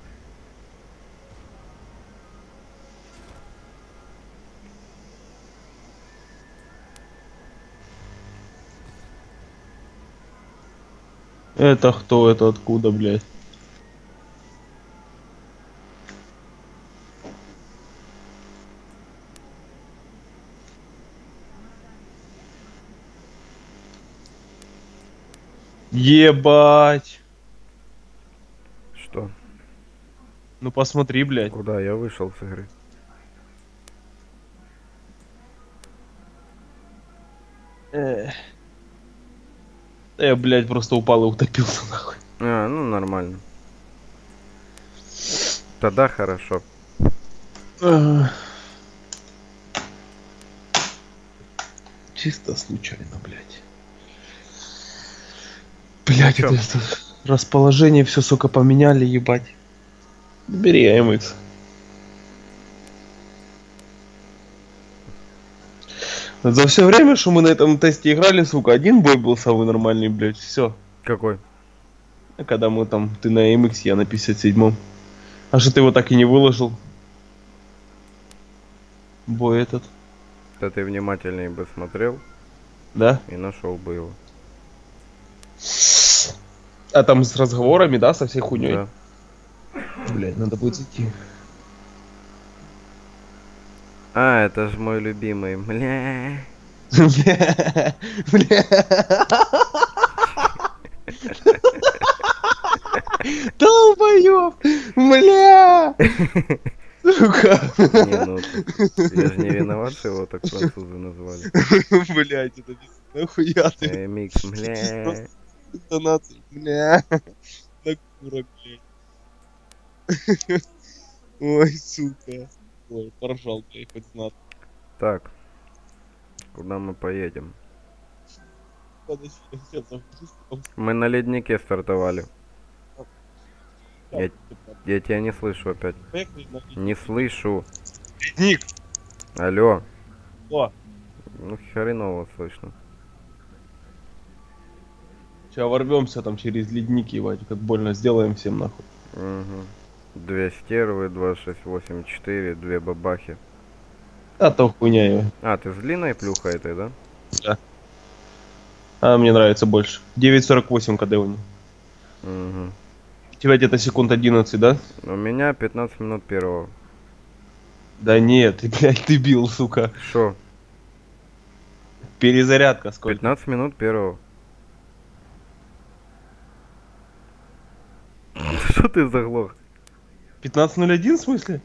Это кто? Это откуда, блядь? Ебать! Что? Ну посмотри, блядь. Куда я вышел с игры? Эх. Да я, блядь, просто упал и утопился, нахуй. А, ну нормально. Тогда хорошо. Ах. Чисто случайно, блядь. Блядь, Чё? это, это расположение все, сука, поменяли, ебать. Бери эм икс. За все время, что мы на этом тесте играли, сука, один бой был самый нормальный, блядь, все. Какой? Когда мы там, ты на эм икс, я на пятьдесят седьмом. А что ты его так и не выложил? Бой этот. Да ты внимательнее бы смотрел Да? и нашел бы его. А там с разговорами, да, со всей хуйней? Да. Блядь, надо будет зайти. А, это же мой любимый. Бля. Бля, бля. Долбоёб! Бля! Сука! Не, ну ты- я же не виноват, что его так французы назвали. Блять, это не нахуя ты? Э, микс, бля. Интонация, бля. Так дура, блядь. Ой, сука. Ой, поржал, блядь, хоть знат. Так, куда мы поедем? Подожди, сейчас запустим. Мы на леднике стартовали. Я, я тебя не слышу опять. Поехали на Не слышу. ледник. Алло. О, Ну хреново слышно. сейчас ворвемся там через ледники, ебать, как больно сделаем всем нахуй. Угу. Две стервы, два шесть восемь четыре, две бабахи. А то хуйня его. А, ты с длинной плюхой этой, да? Да. А мне нравится больше. девять сорок восемь КД у него. Угу. У тебя где-то секунд одиннадцать, да? У меня пятнадцать минут первого. Да нет, ты, блядь, ты бил, сука. Шо? Перезарядка сколько? пятнадцать минут первого. Что ты заглох? пятнадцать ноль один в смысле?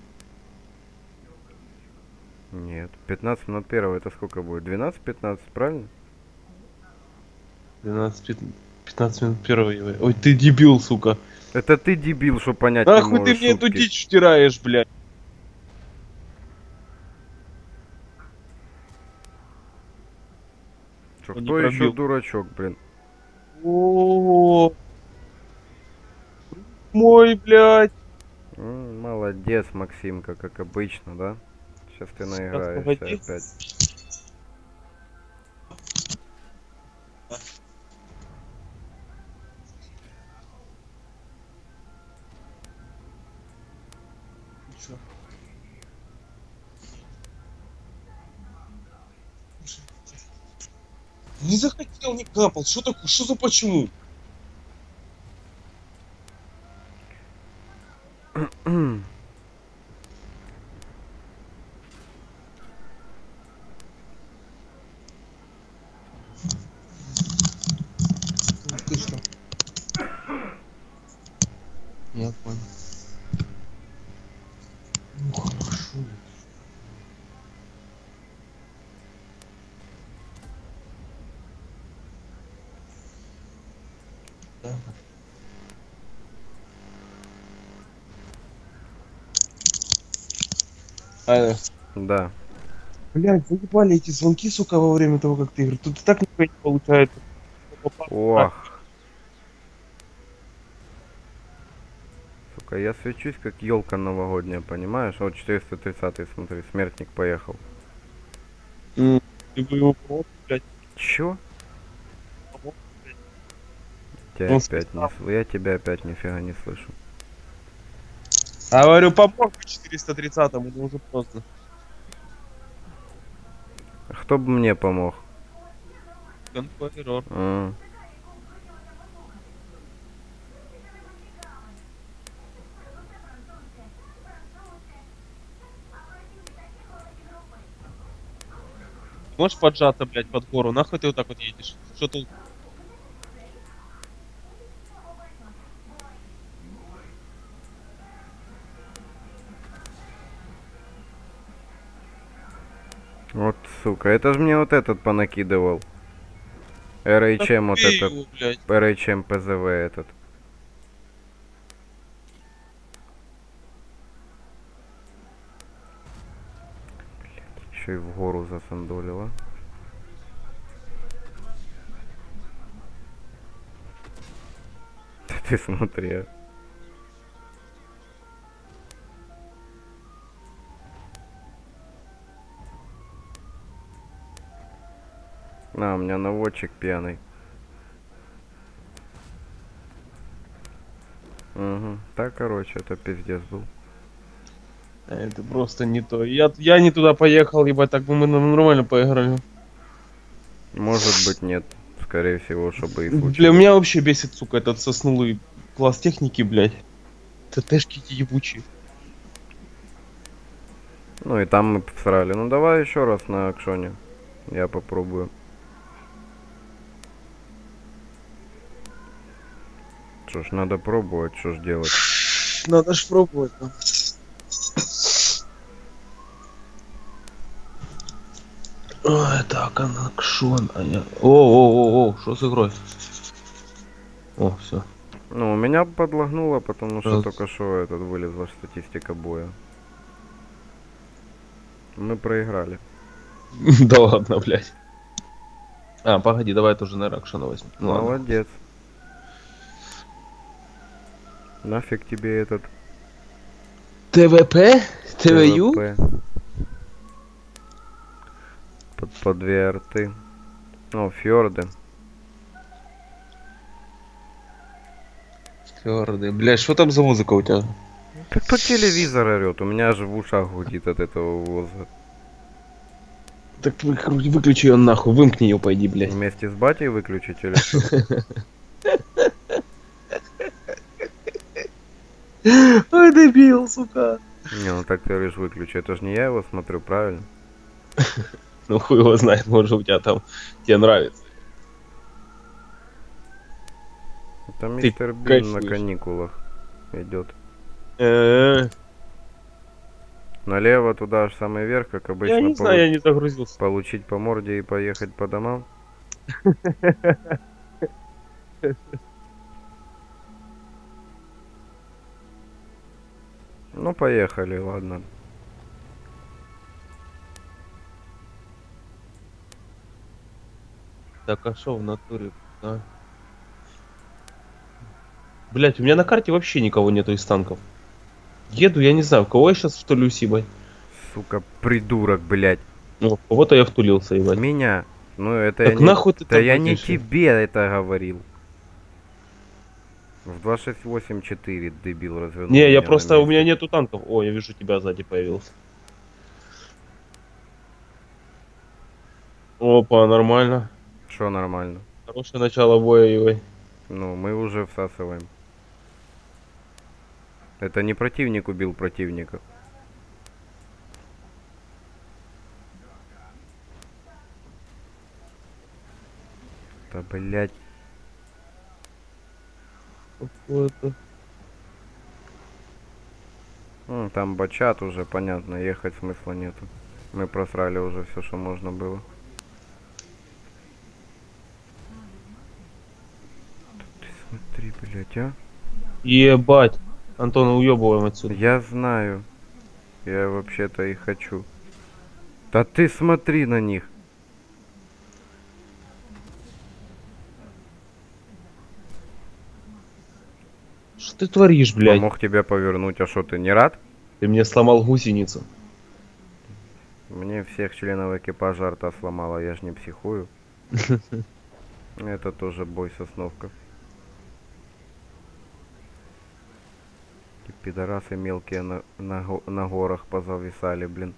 Нет, пятнадцать минут первого, это сколько будет? двенадцать пятнадцать, правильно? двенадцать пятнадцать минут первого. ебать. Ой, ты дебил, сука. Это ты дебил, что понять не Нахуй ты можешь мне эту шутки. дичь втираешь, блядь. Чё, Он не кто еще пробил. дурачок, блин? О, мой, блядь. М, молодец, Максимка, как обычно, да? Сейчас ты наиграешься погоди. опять. Чё? Не захотел, не капал. Что такое? Что за почему? Ты что? Я понял. Ну хорошо. А, Да. блядь, заебали эти звонки, сука, во время того, как ты играешь. Тут и так нихуя не получается. Ох. Сука, я свечусь как елка новогодняя, понимаешь? Вот четыреста тридцатый, смотри, смертник поехал. М, Ты бы его просто, блядь, Чё? помог, блядь. Тебя Он опять не списал. слышу. Я тебя опять нифига не слышу. А говорю, помог бы четыреста тридцатому, но уже поздно. А кто бы мне помог? Конкурер. А, Можешь поджаться, блядь, под гору? Нахуй ты вот так вот едешь? Что тут? вот, сука, это же мне вот этот понакидывал. эр эйч эм вот Ты этот. его, блядь. эр эйч эм пэ зэ вэ этот. Еще и в гору засандолила. Ты смотри. На, у меня наводчик пьяный. Угу. Так, короче, это пиздец был. А это просто не то. Я, я не туда поехал, ебать, так бы мы нормально поиграли. Может быть, нет. Скорее всего, чтобы и Бля, случилось. меня вообще бесит, сука, этот соснулый класс техники, блядь. ТТшки эти ебучие. Ну и там мы всрали. Ну давай еще раз на акшоне. Я попробую. Что ж, надо пробовать, что ж делать. Надо ж пробовать. Да. Ой, так, анакшон. А я... О, о, о, о, что с игрой? О, все. Ну, у меня подлагнуло, потому что Раз. только что этот вылезла статистика боя. Мы проиграли. Да ладно, блядь. А, погоди, давай тоже на Ракшана возьмем. Ну, ладно. Молодец. Нафиг тебе этот ТВП? ТВЮ? ТВП. Под, по две арты. О, фьорды. Твердый. Блядь, что там за музыка у тебя? Как по телевизор орет. У меня же в ушах гудит от этого воза. Так вы- выключи ее нахуй, вымкни ее, пойди, блядь. Вместе с батей выключить или что? Ой, дебил, сука. Не, ну так ты говоришь выключи. Это же не я его смотрю, правильно? Ну хуй его знает, может у тебя там тебе нравится. Это мистер Бин на кайфуешь. каникулах идет. Э-э. Налево туда аж самый верх, как обычно. Я не знаю, я не загрузился. Получить по морде и поехать по домам. Ну, поехали, ладно. Так, а шо в натуре, да? Блять, у меня на карте вообще никого нету из танков. Еду, я не знаю, в кого я сейчас втулюсь, ебать. Сука, придурок, блядь. Ну, в кого-то я втулился, ебать. Меня. Ну, это Так я не... нахуй ты Да там я не едешь? тебе это говорил. В два шесть восемь четыре, дебил, развернул. Не, я меня на просто, у меня месте. нету танков. О, я вижу, тебя сзади появился. Опа, нормально. Шо нормально? Хорошее начало боя, ебать. Ну, мы уже всасываем. Это не противник убил противника. Да, блядь. Какое-то. Ну, там бачат уже, понятно, ехать смысла нету. Мы просрали уже все, что можно было. Ты смотри. Блять, а? Ебать. Антона, уебываем отсюда. Я знаю. Я вообще-то и хочу. Да ты смотри на них. Что ты творишь, блядь? Помог тебя повернуть, а что, ты не рад? Ты мне сломал гусеницу. Мне всех членов экипажа рта сломала, я ж не психую. Это тоже бой сосновка. И пидорасы мелкие на, на, го- на горах позависали, блин.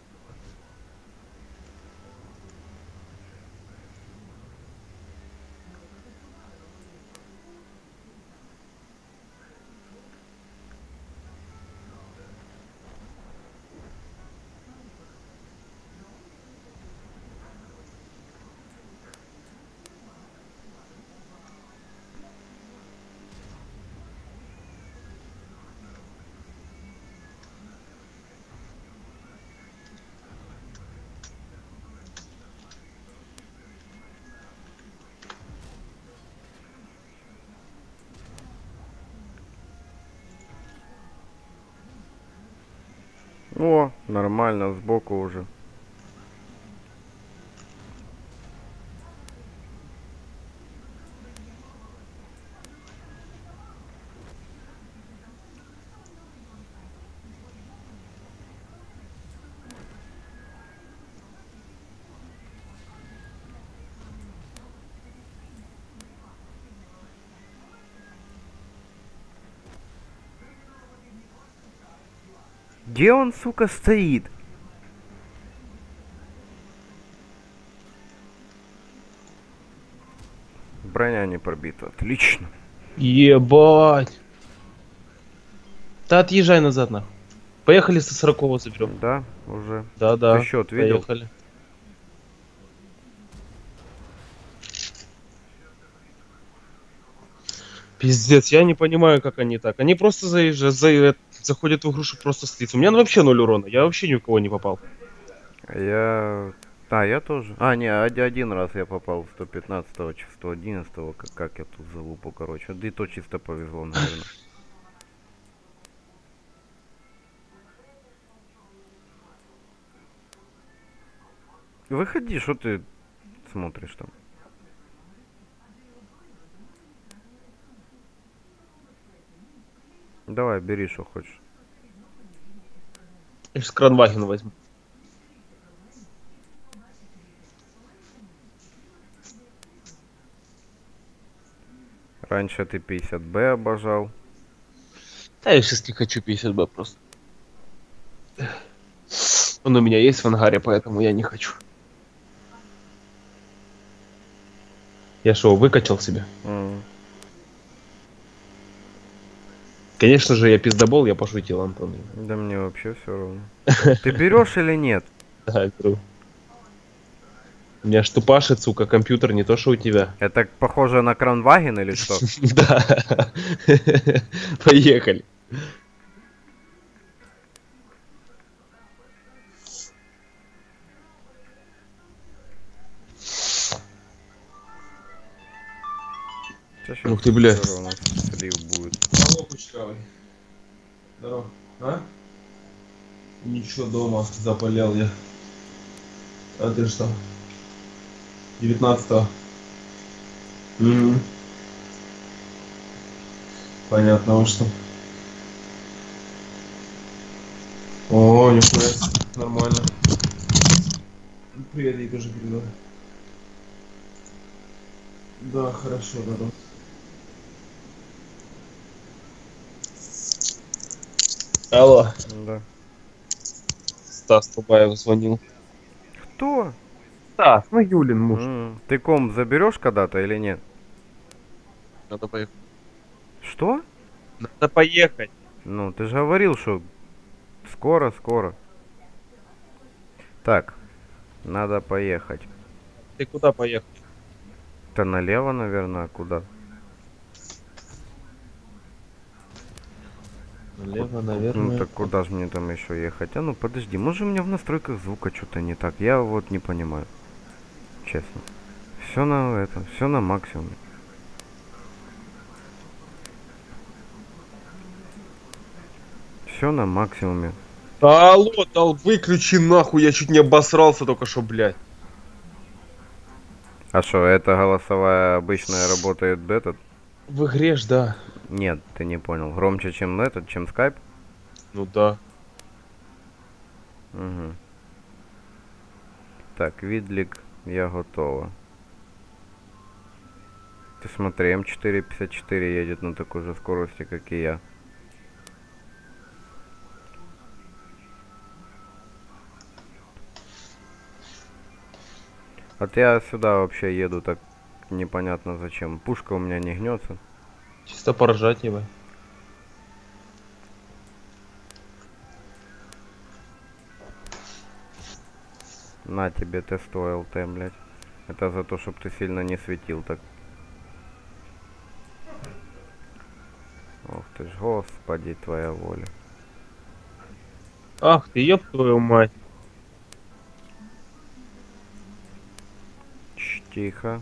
О, нормально, сбоку уже. Где он, сука, стоит? Броня не пробита. Отлично. Ебать. Да отъезжай назад, нахуй. Поехали со сорокового заберем. Да, уже. Да, да. Ты счет видел? Поехали. Пиздец, я не понимаю, как они так. Они просто заезжают, за, заходят в игру, чтобы просто слиться. У меня вообще ноль урона. Я вообще ни у кого не попал. Я... А, я тоже. А, не, од- один раз я попал в сто пятнадцатого, сто одиннадцатого, как, как я тут залупу, короче. Да и то чисто повезло, наверное. Выходи, что ты смотришь там? Давай, бери, что хочешь. Я сейчас кранваген возьму. Раньше ты пятьдесят бэ обожал. Да я сейчас не хочу пятьдесят бэ просто. Он у меня есть в ангаре, поэтому я не хочу. Я что, выкачал себе? М. Конечно же, я пиздобол, я пошутил, Антон. Да мне вообще все равно. Ты берешь или нет? Да, беру. У меня штупашит, сука, компьютер, не то что у тебя. Это похоже на кранваген или что? Да. Поехали. Сейчас Ух ты, бля. всё равно слив будет. Алло, Кучкавый. Здорово. А? Ничего, дома заболел я. А ты что? девятнадцатого. Угу. Понятно, а что. О, нихуя, нормально. Привет, я тоже передаю. Да, хорошо, да. Алло. Да. Стас Тубаев звонил. Кто? Стас, ну Юлин муж. М, Ты комп заберешь когда-то или нет? Надо поехать. Что? Надо поехать. Ну, ты же говорил, что скоро, скоро. Так, надо поехать. Ты куда поехать? Да налево, наверное, а куда? Налево, Ну наверное. так куда же мне там еще ехать? А ну подожди, может у меня в настройках звука что-то не так? Я вот не понимаю. Честно. Все на это, все на максимуме. Все на максимуме. Алло, дал, выключи нахуй, я чуть не обосрался только что, блядь. А что, эта голосовая обычная работает этот? В игре ж, да. Нет, ты не понял. Громче, чем этот, чем скайп? Ну да. Угу. Так, видлик, я готова. Ты смотри, эм четыре пятьдесят четыре едет на такой же скорости, как и я. Вот я сюда вообще еду так непонятно зачем. Пушка у меня не гнется. Чисто поржать его. На тебе тестовый эл тэ, блядь. Это за то, чтобы ты сильно не светил так. Ох ты ж, господи, твоя воля. Ах ты, ёб твою мать. Ч, тихо.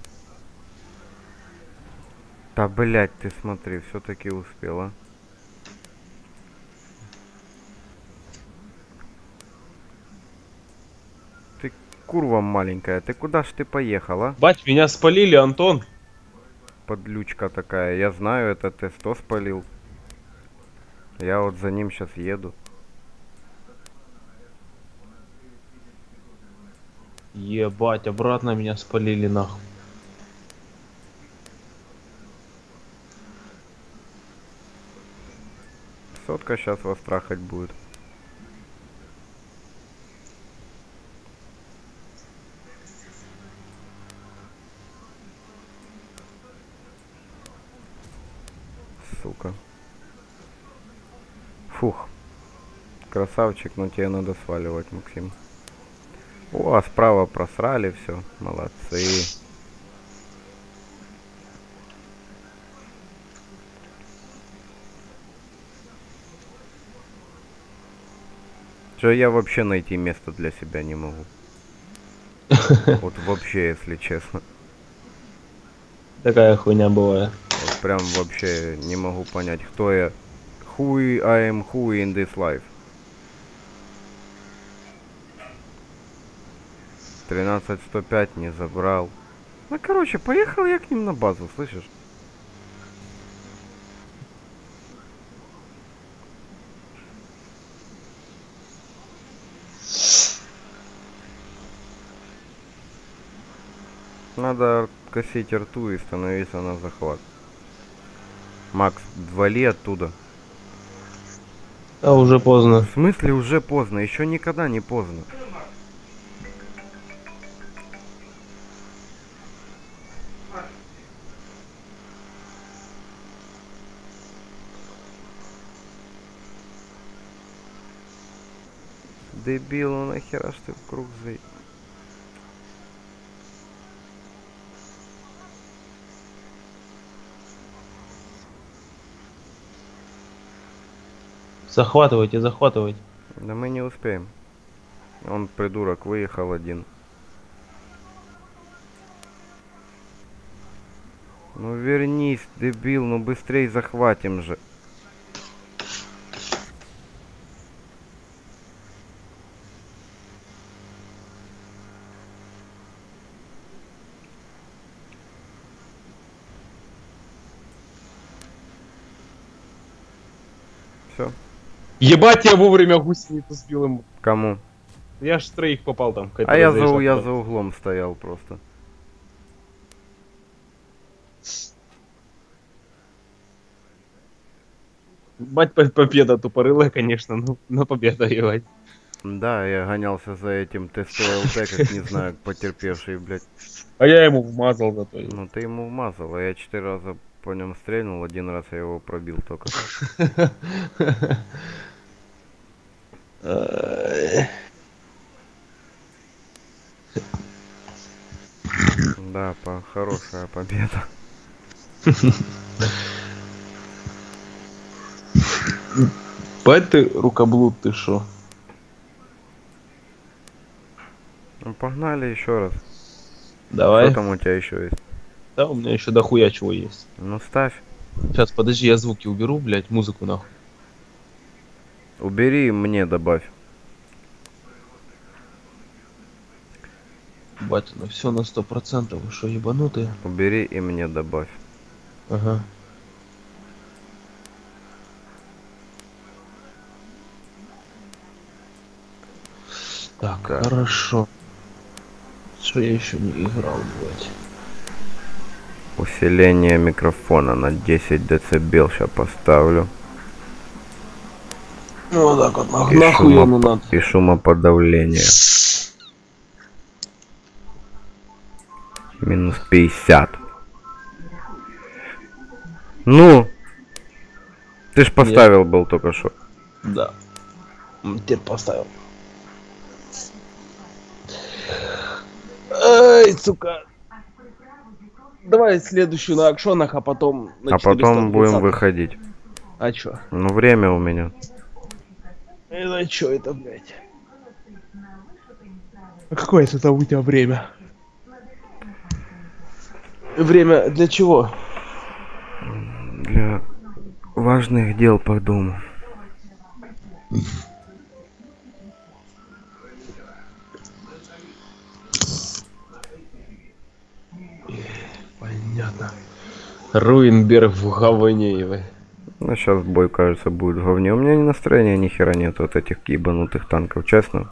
Да, блядь, ты смотри, все-таки успела. Ты курва маленькая, ты куда ж ты поехала? Бать, меня спалили, Антон. Подлючка такая, я знаю, это ты сто спалил. Я вот за ним сейчас еду. Ебать, обратно меня спалили нахуй. Сотка сейчас вас трахать будет. Сука. Фух. Красавчик, но тебе надо сваливать, Максим. О, а справа просрали все. Молодцы. Что я вообще найти место для себя не могу. Вот вообще, если честно. Такая хуйня бывает. Вот прям вообще не могу понять, кто я. Who I am who in this life. тринадцать сто пять не забрал. Ну, короче, поехал я к ним на базу, слышишь? Надо косить рту и становиться на захват. Макс, вали оттуда. А уже поздно. В смысле уже поздно? Еще никогда не поздно. Дебил, ну нахера ж ты в круг за... Захватывайте, захватывайте. Да мы не успеем. Он, придурок, выехал один. Ну вернись, дебил, ну быстрей захватим же. Все. Ебать, я вовремя гусеницу сбил ему. Кому? Я ж в троих попал там. А я за, я за углом стоял просто. Бать, победа тупорылая, конечно, но, но победа, ебать. Да, я гонялся за этим тестовый эл тэ, как не знаю, потерпевший, блядь. А я ему вмазал зато. Ну ты ему вмазал, а я четыре раза по нем стрельнул, один раз я его пробил только. Да, по хорошая победа. Бать ты рукоблуд, ты шо? Ну погнали еще раз. Давай. Что там у тебя еще есть? Да, у меня еще дохуя чего есть. Ну ставь. Сейчас, подожди, я звуки уберу, блядь, музыку нахуй. Убери и мне добавь. Батя, ну все на сто процентов. Вы что, ебанутые? Убери и мне добавь. Ага. Так, Да. хорошо. Что я еще не играл, блядь. Усиление микрофона на десять децибел сейчас поставлю. Ну вот так вот, нах И, нахуй шумо... оно надо. и шумоподавление. Минус пятьдесят. Ну! Ты ж поставил был только что. Да. Теперь поставил. Ай, сука. Давай следующую на акшонах, а потом на А потом будем выходить. А чё? Ну время у меня. Это чё это, блядь? А какое это у тебя время? Время для чего? Для важных дел по дому. Понятно. Руинберг в говне. Ну сейчас бой, кажется, будет в говне. У меня ни настроения, ни хера нет от этих ебанутых танков, честно.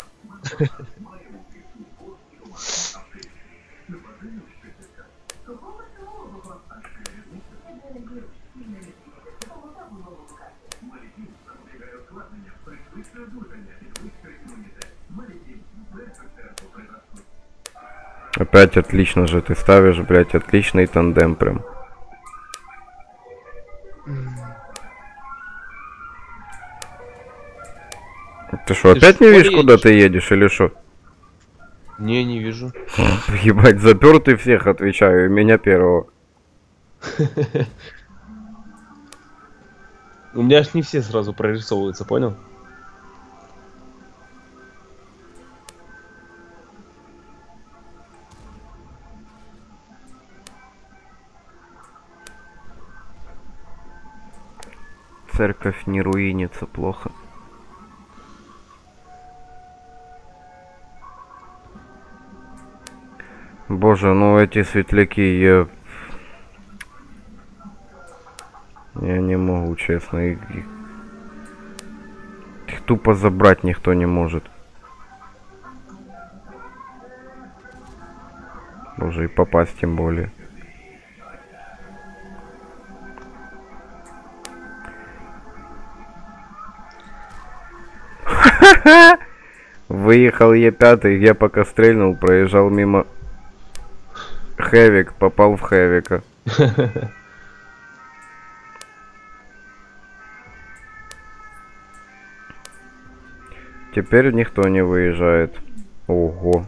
Опять отлично же ты ставишь, блять, отличный тандем прям. Ты что, опять не видишь, куда ты едешь или что? Не, не вижу. Ебать, запертый всех, отвечаю, и меня первого. У меня аж не все сразу прорисовываются, понял? Церковь не руинится, плохо. Боже, ну эти светляки, я... Я не могу, честно. Их, их... их тупо забрать никто не может. Боже, и попасть тем более. Выехал Е пять, я пока стрельнул, проезжал мимо Хэвик, попал в Хэвика. Теперь никто не выезжает. Ого.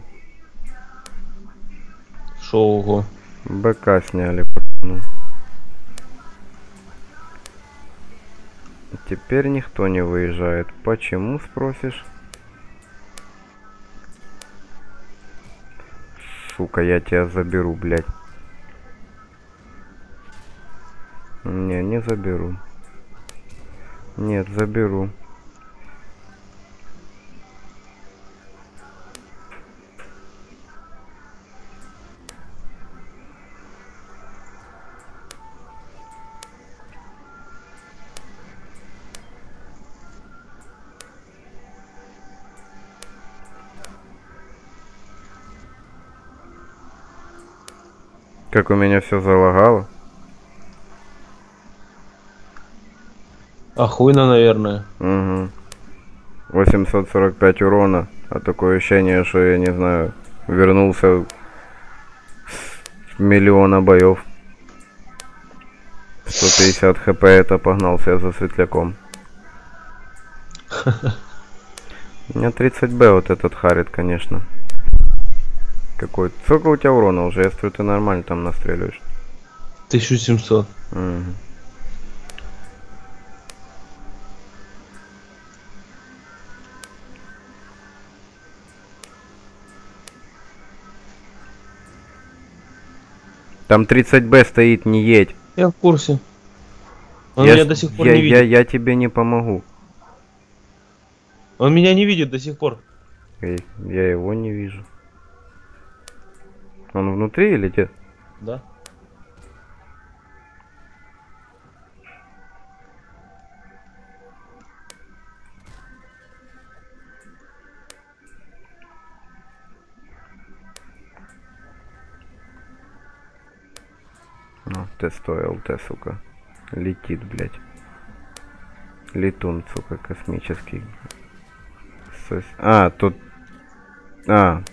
Шо ого? БК сняли, пацаны. Теперь никто не выезжает. Почему, спросишь? Сука, я тебя заберу, блядь. Не, не заберу. Нет, заберу. Как у меня все залагало. Охуенно, наверное. Угу. восемьсот сорок пять урона. А такое ощущение, что я не знаю, вернулся с миллиона боев. сто пятьдесят хп, это погнался я за светляком. У меня тридцать бэ вот этот харит, конечно. Какой? Сколько у тебя урона уже? Я смотрю, ты нормально там настреливаешь. тысяча семьсот. Угу. Там тридцать бэ стоит, не едь. Я в курсе. Он я, меня до сих пор я, не видит. Я, я тебе не помогу. Он меня не видит до сих пор. Эй, я его не вижу. Он внутри или где? Да. Ну, Т сто ЛТ, сука. Летит, блядь. Летун, сука, космический. Сос... А, тут... А.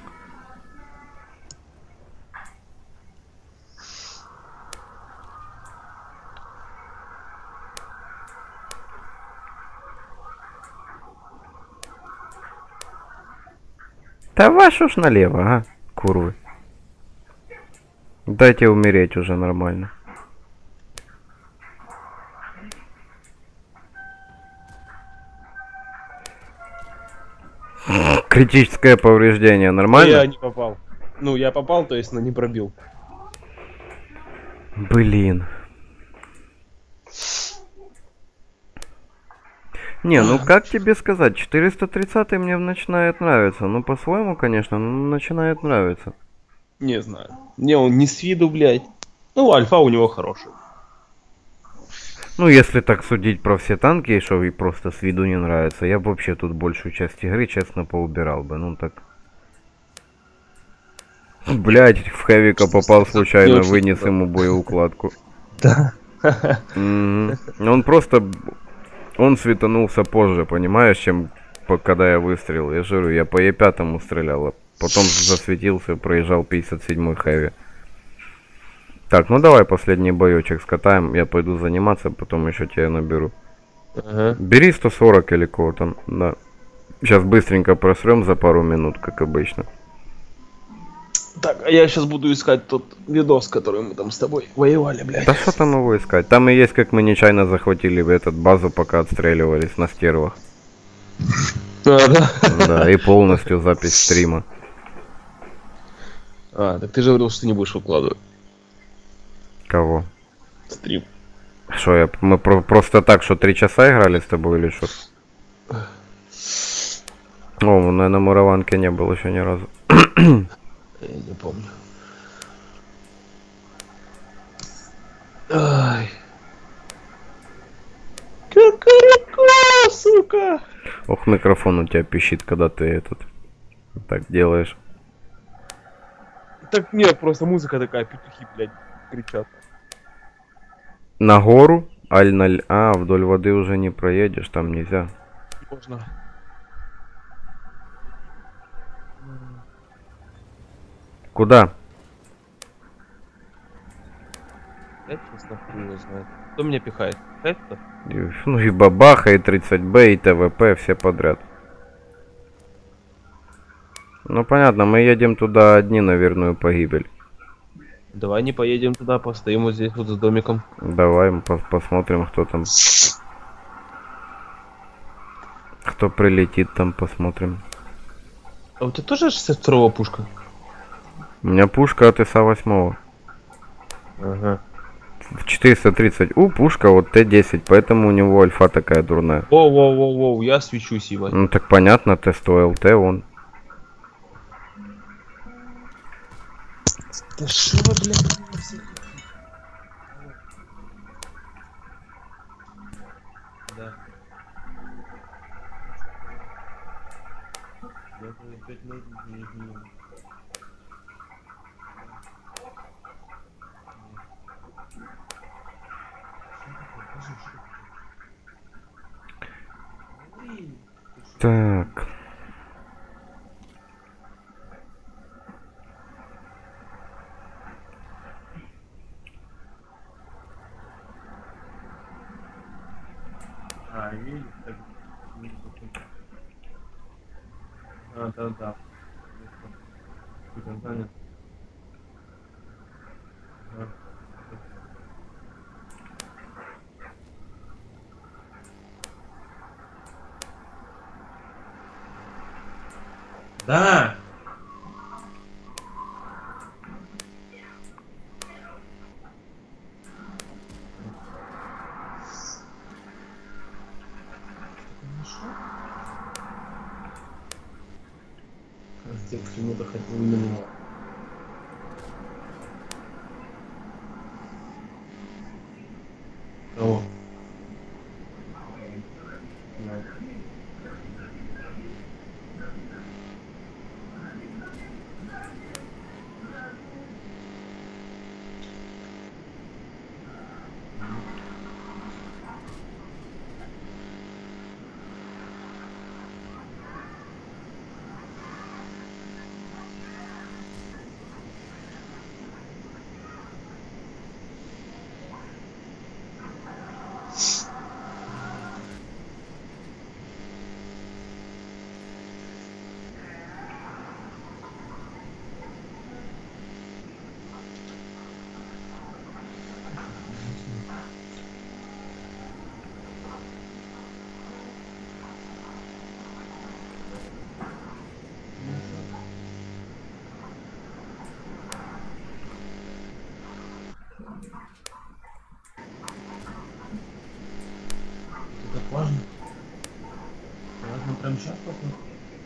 Да вашу ж налево, а, курвы. Дайте умереть уже нормально. Критическое повреждение, нормально? Я не попал. Ну, я попал, то есть, но не пробил. Блин. Не, ну как тебе сказать, четыреста тридцатый мне начинает нравиться. Ну, по-своему, конечно, но начинает нравиться. Не знаю. Не, он не с виду, блядь. Ну, альфа у него хороший. Ну, если так судить про все танки, что и просто с виду не нравится, я бы вообще тут большую часть игры, честно, поубирал бы. Ну, так... Блять, в Хэвика попал случайно, вынес ему боеукладку. Да. Он просто... Он светанулся позже, понимаешь, чем когда я выстрелил. Я же говорю, я по Е пять стрелял, а потом засветился, проезжал пятьдесят седьмой Хэви. Так, ну давай последний боечек скатаем, я пойду заниматься, потом еще тебя наберу. Ага. Бери сто сорок или кого там, да. Сейчас быстренько просрем за пару минут, как обычно. Так, а я сейчас буду искать тот видос, который мы там с тобой воевали, блядь. Да что там его искать? Там и есть, как мы нечаянно захватили этот базу, пока отстреливались на стервах. А, да? Да, и полностью запись стрима. А, так ты же говорил, что ты не будешь выкладывать Кого? стрим. Что, я, мы про просто так, что три часа играли с тобой или что? О, наверное, мураванки не было еще ни разу. Я не помню. Ай. Кукареку, сука! Ох, микрофон у тебя пищит, когда ты этот так делаешь. Так нет, просто музыка такая, петухи, блядь, кричат. На гору? Аль на... ль- А, вдоль воды уже не проедешь, там нельзя. Можно. Куда? Я честно хуй его знает. Кто меня пихает? Это? И- Ну и бабаха, и тридцать бэ, и тэ вэ пэ, все подряд. Ну понятно, мы едем туда одни на верную погибель. Давай не поедем туда, постоим вот здесь вот с домиком. Давай мы пос посмотрим, кто там. Кто прилетит там, посмотрим. А у тебя тоже шестьдесят второго пушка? У меня пушка от эс а восемь. Ага. В четыреста тридцать У пушка вот тэ десять, поэтому у него альфа такая дурная. Воу-воу-воу-воу, я свечусь, ебать. Ну так понятно, Т сто ЛТ он. Да шо вы, блядь, меня всех... Да. Я уже пять минут не изменил. Так. А, видишь, так... А, да, да. Ты занят. Ага. Да! почему-то хотел именно. Кого? Да. Это так важно. Важно прямо сейчас попасть.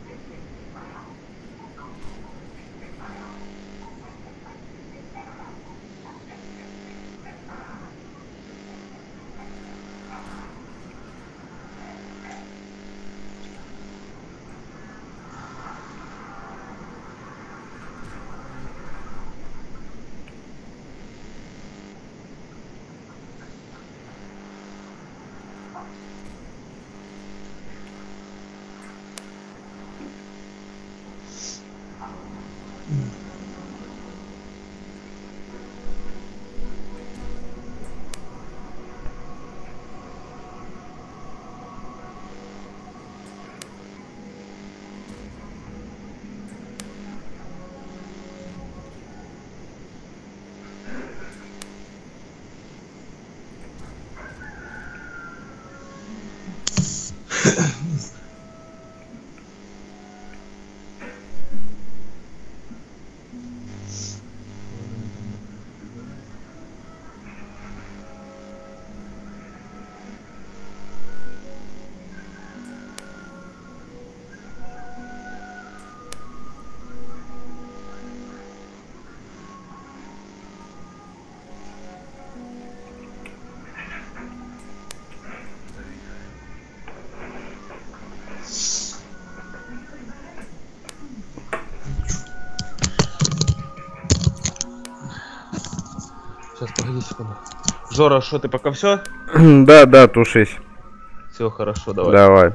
Сейчас, погоди секунду. Жора, что ты пока все? Да, да, тушись. Все хорошо, давай. Давай.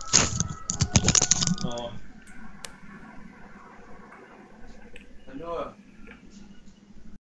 Алло.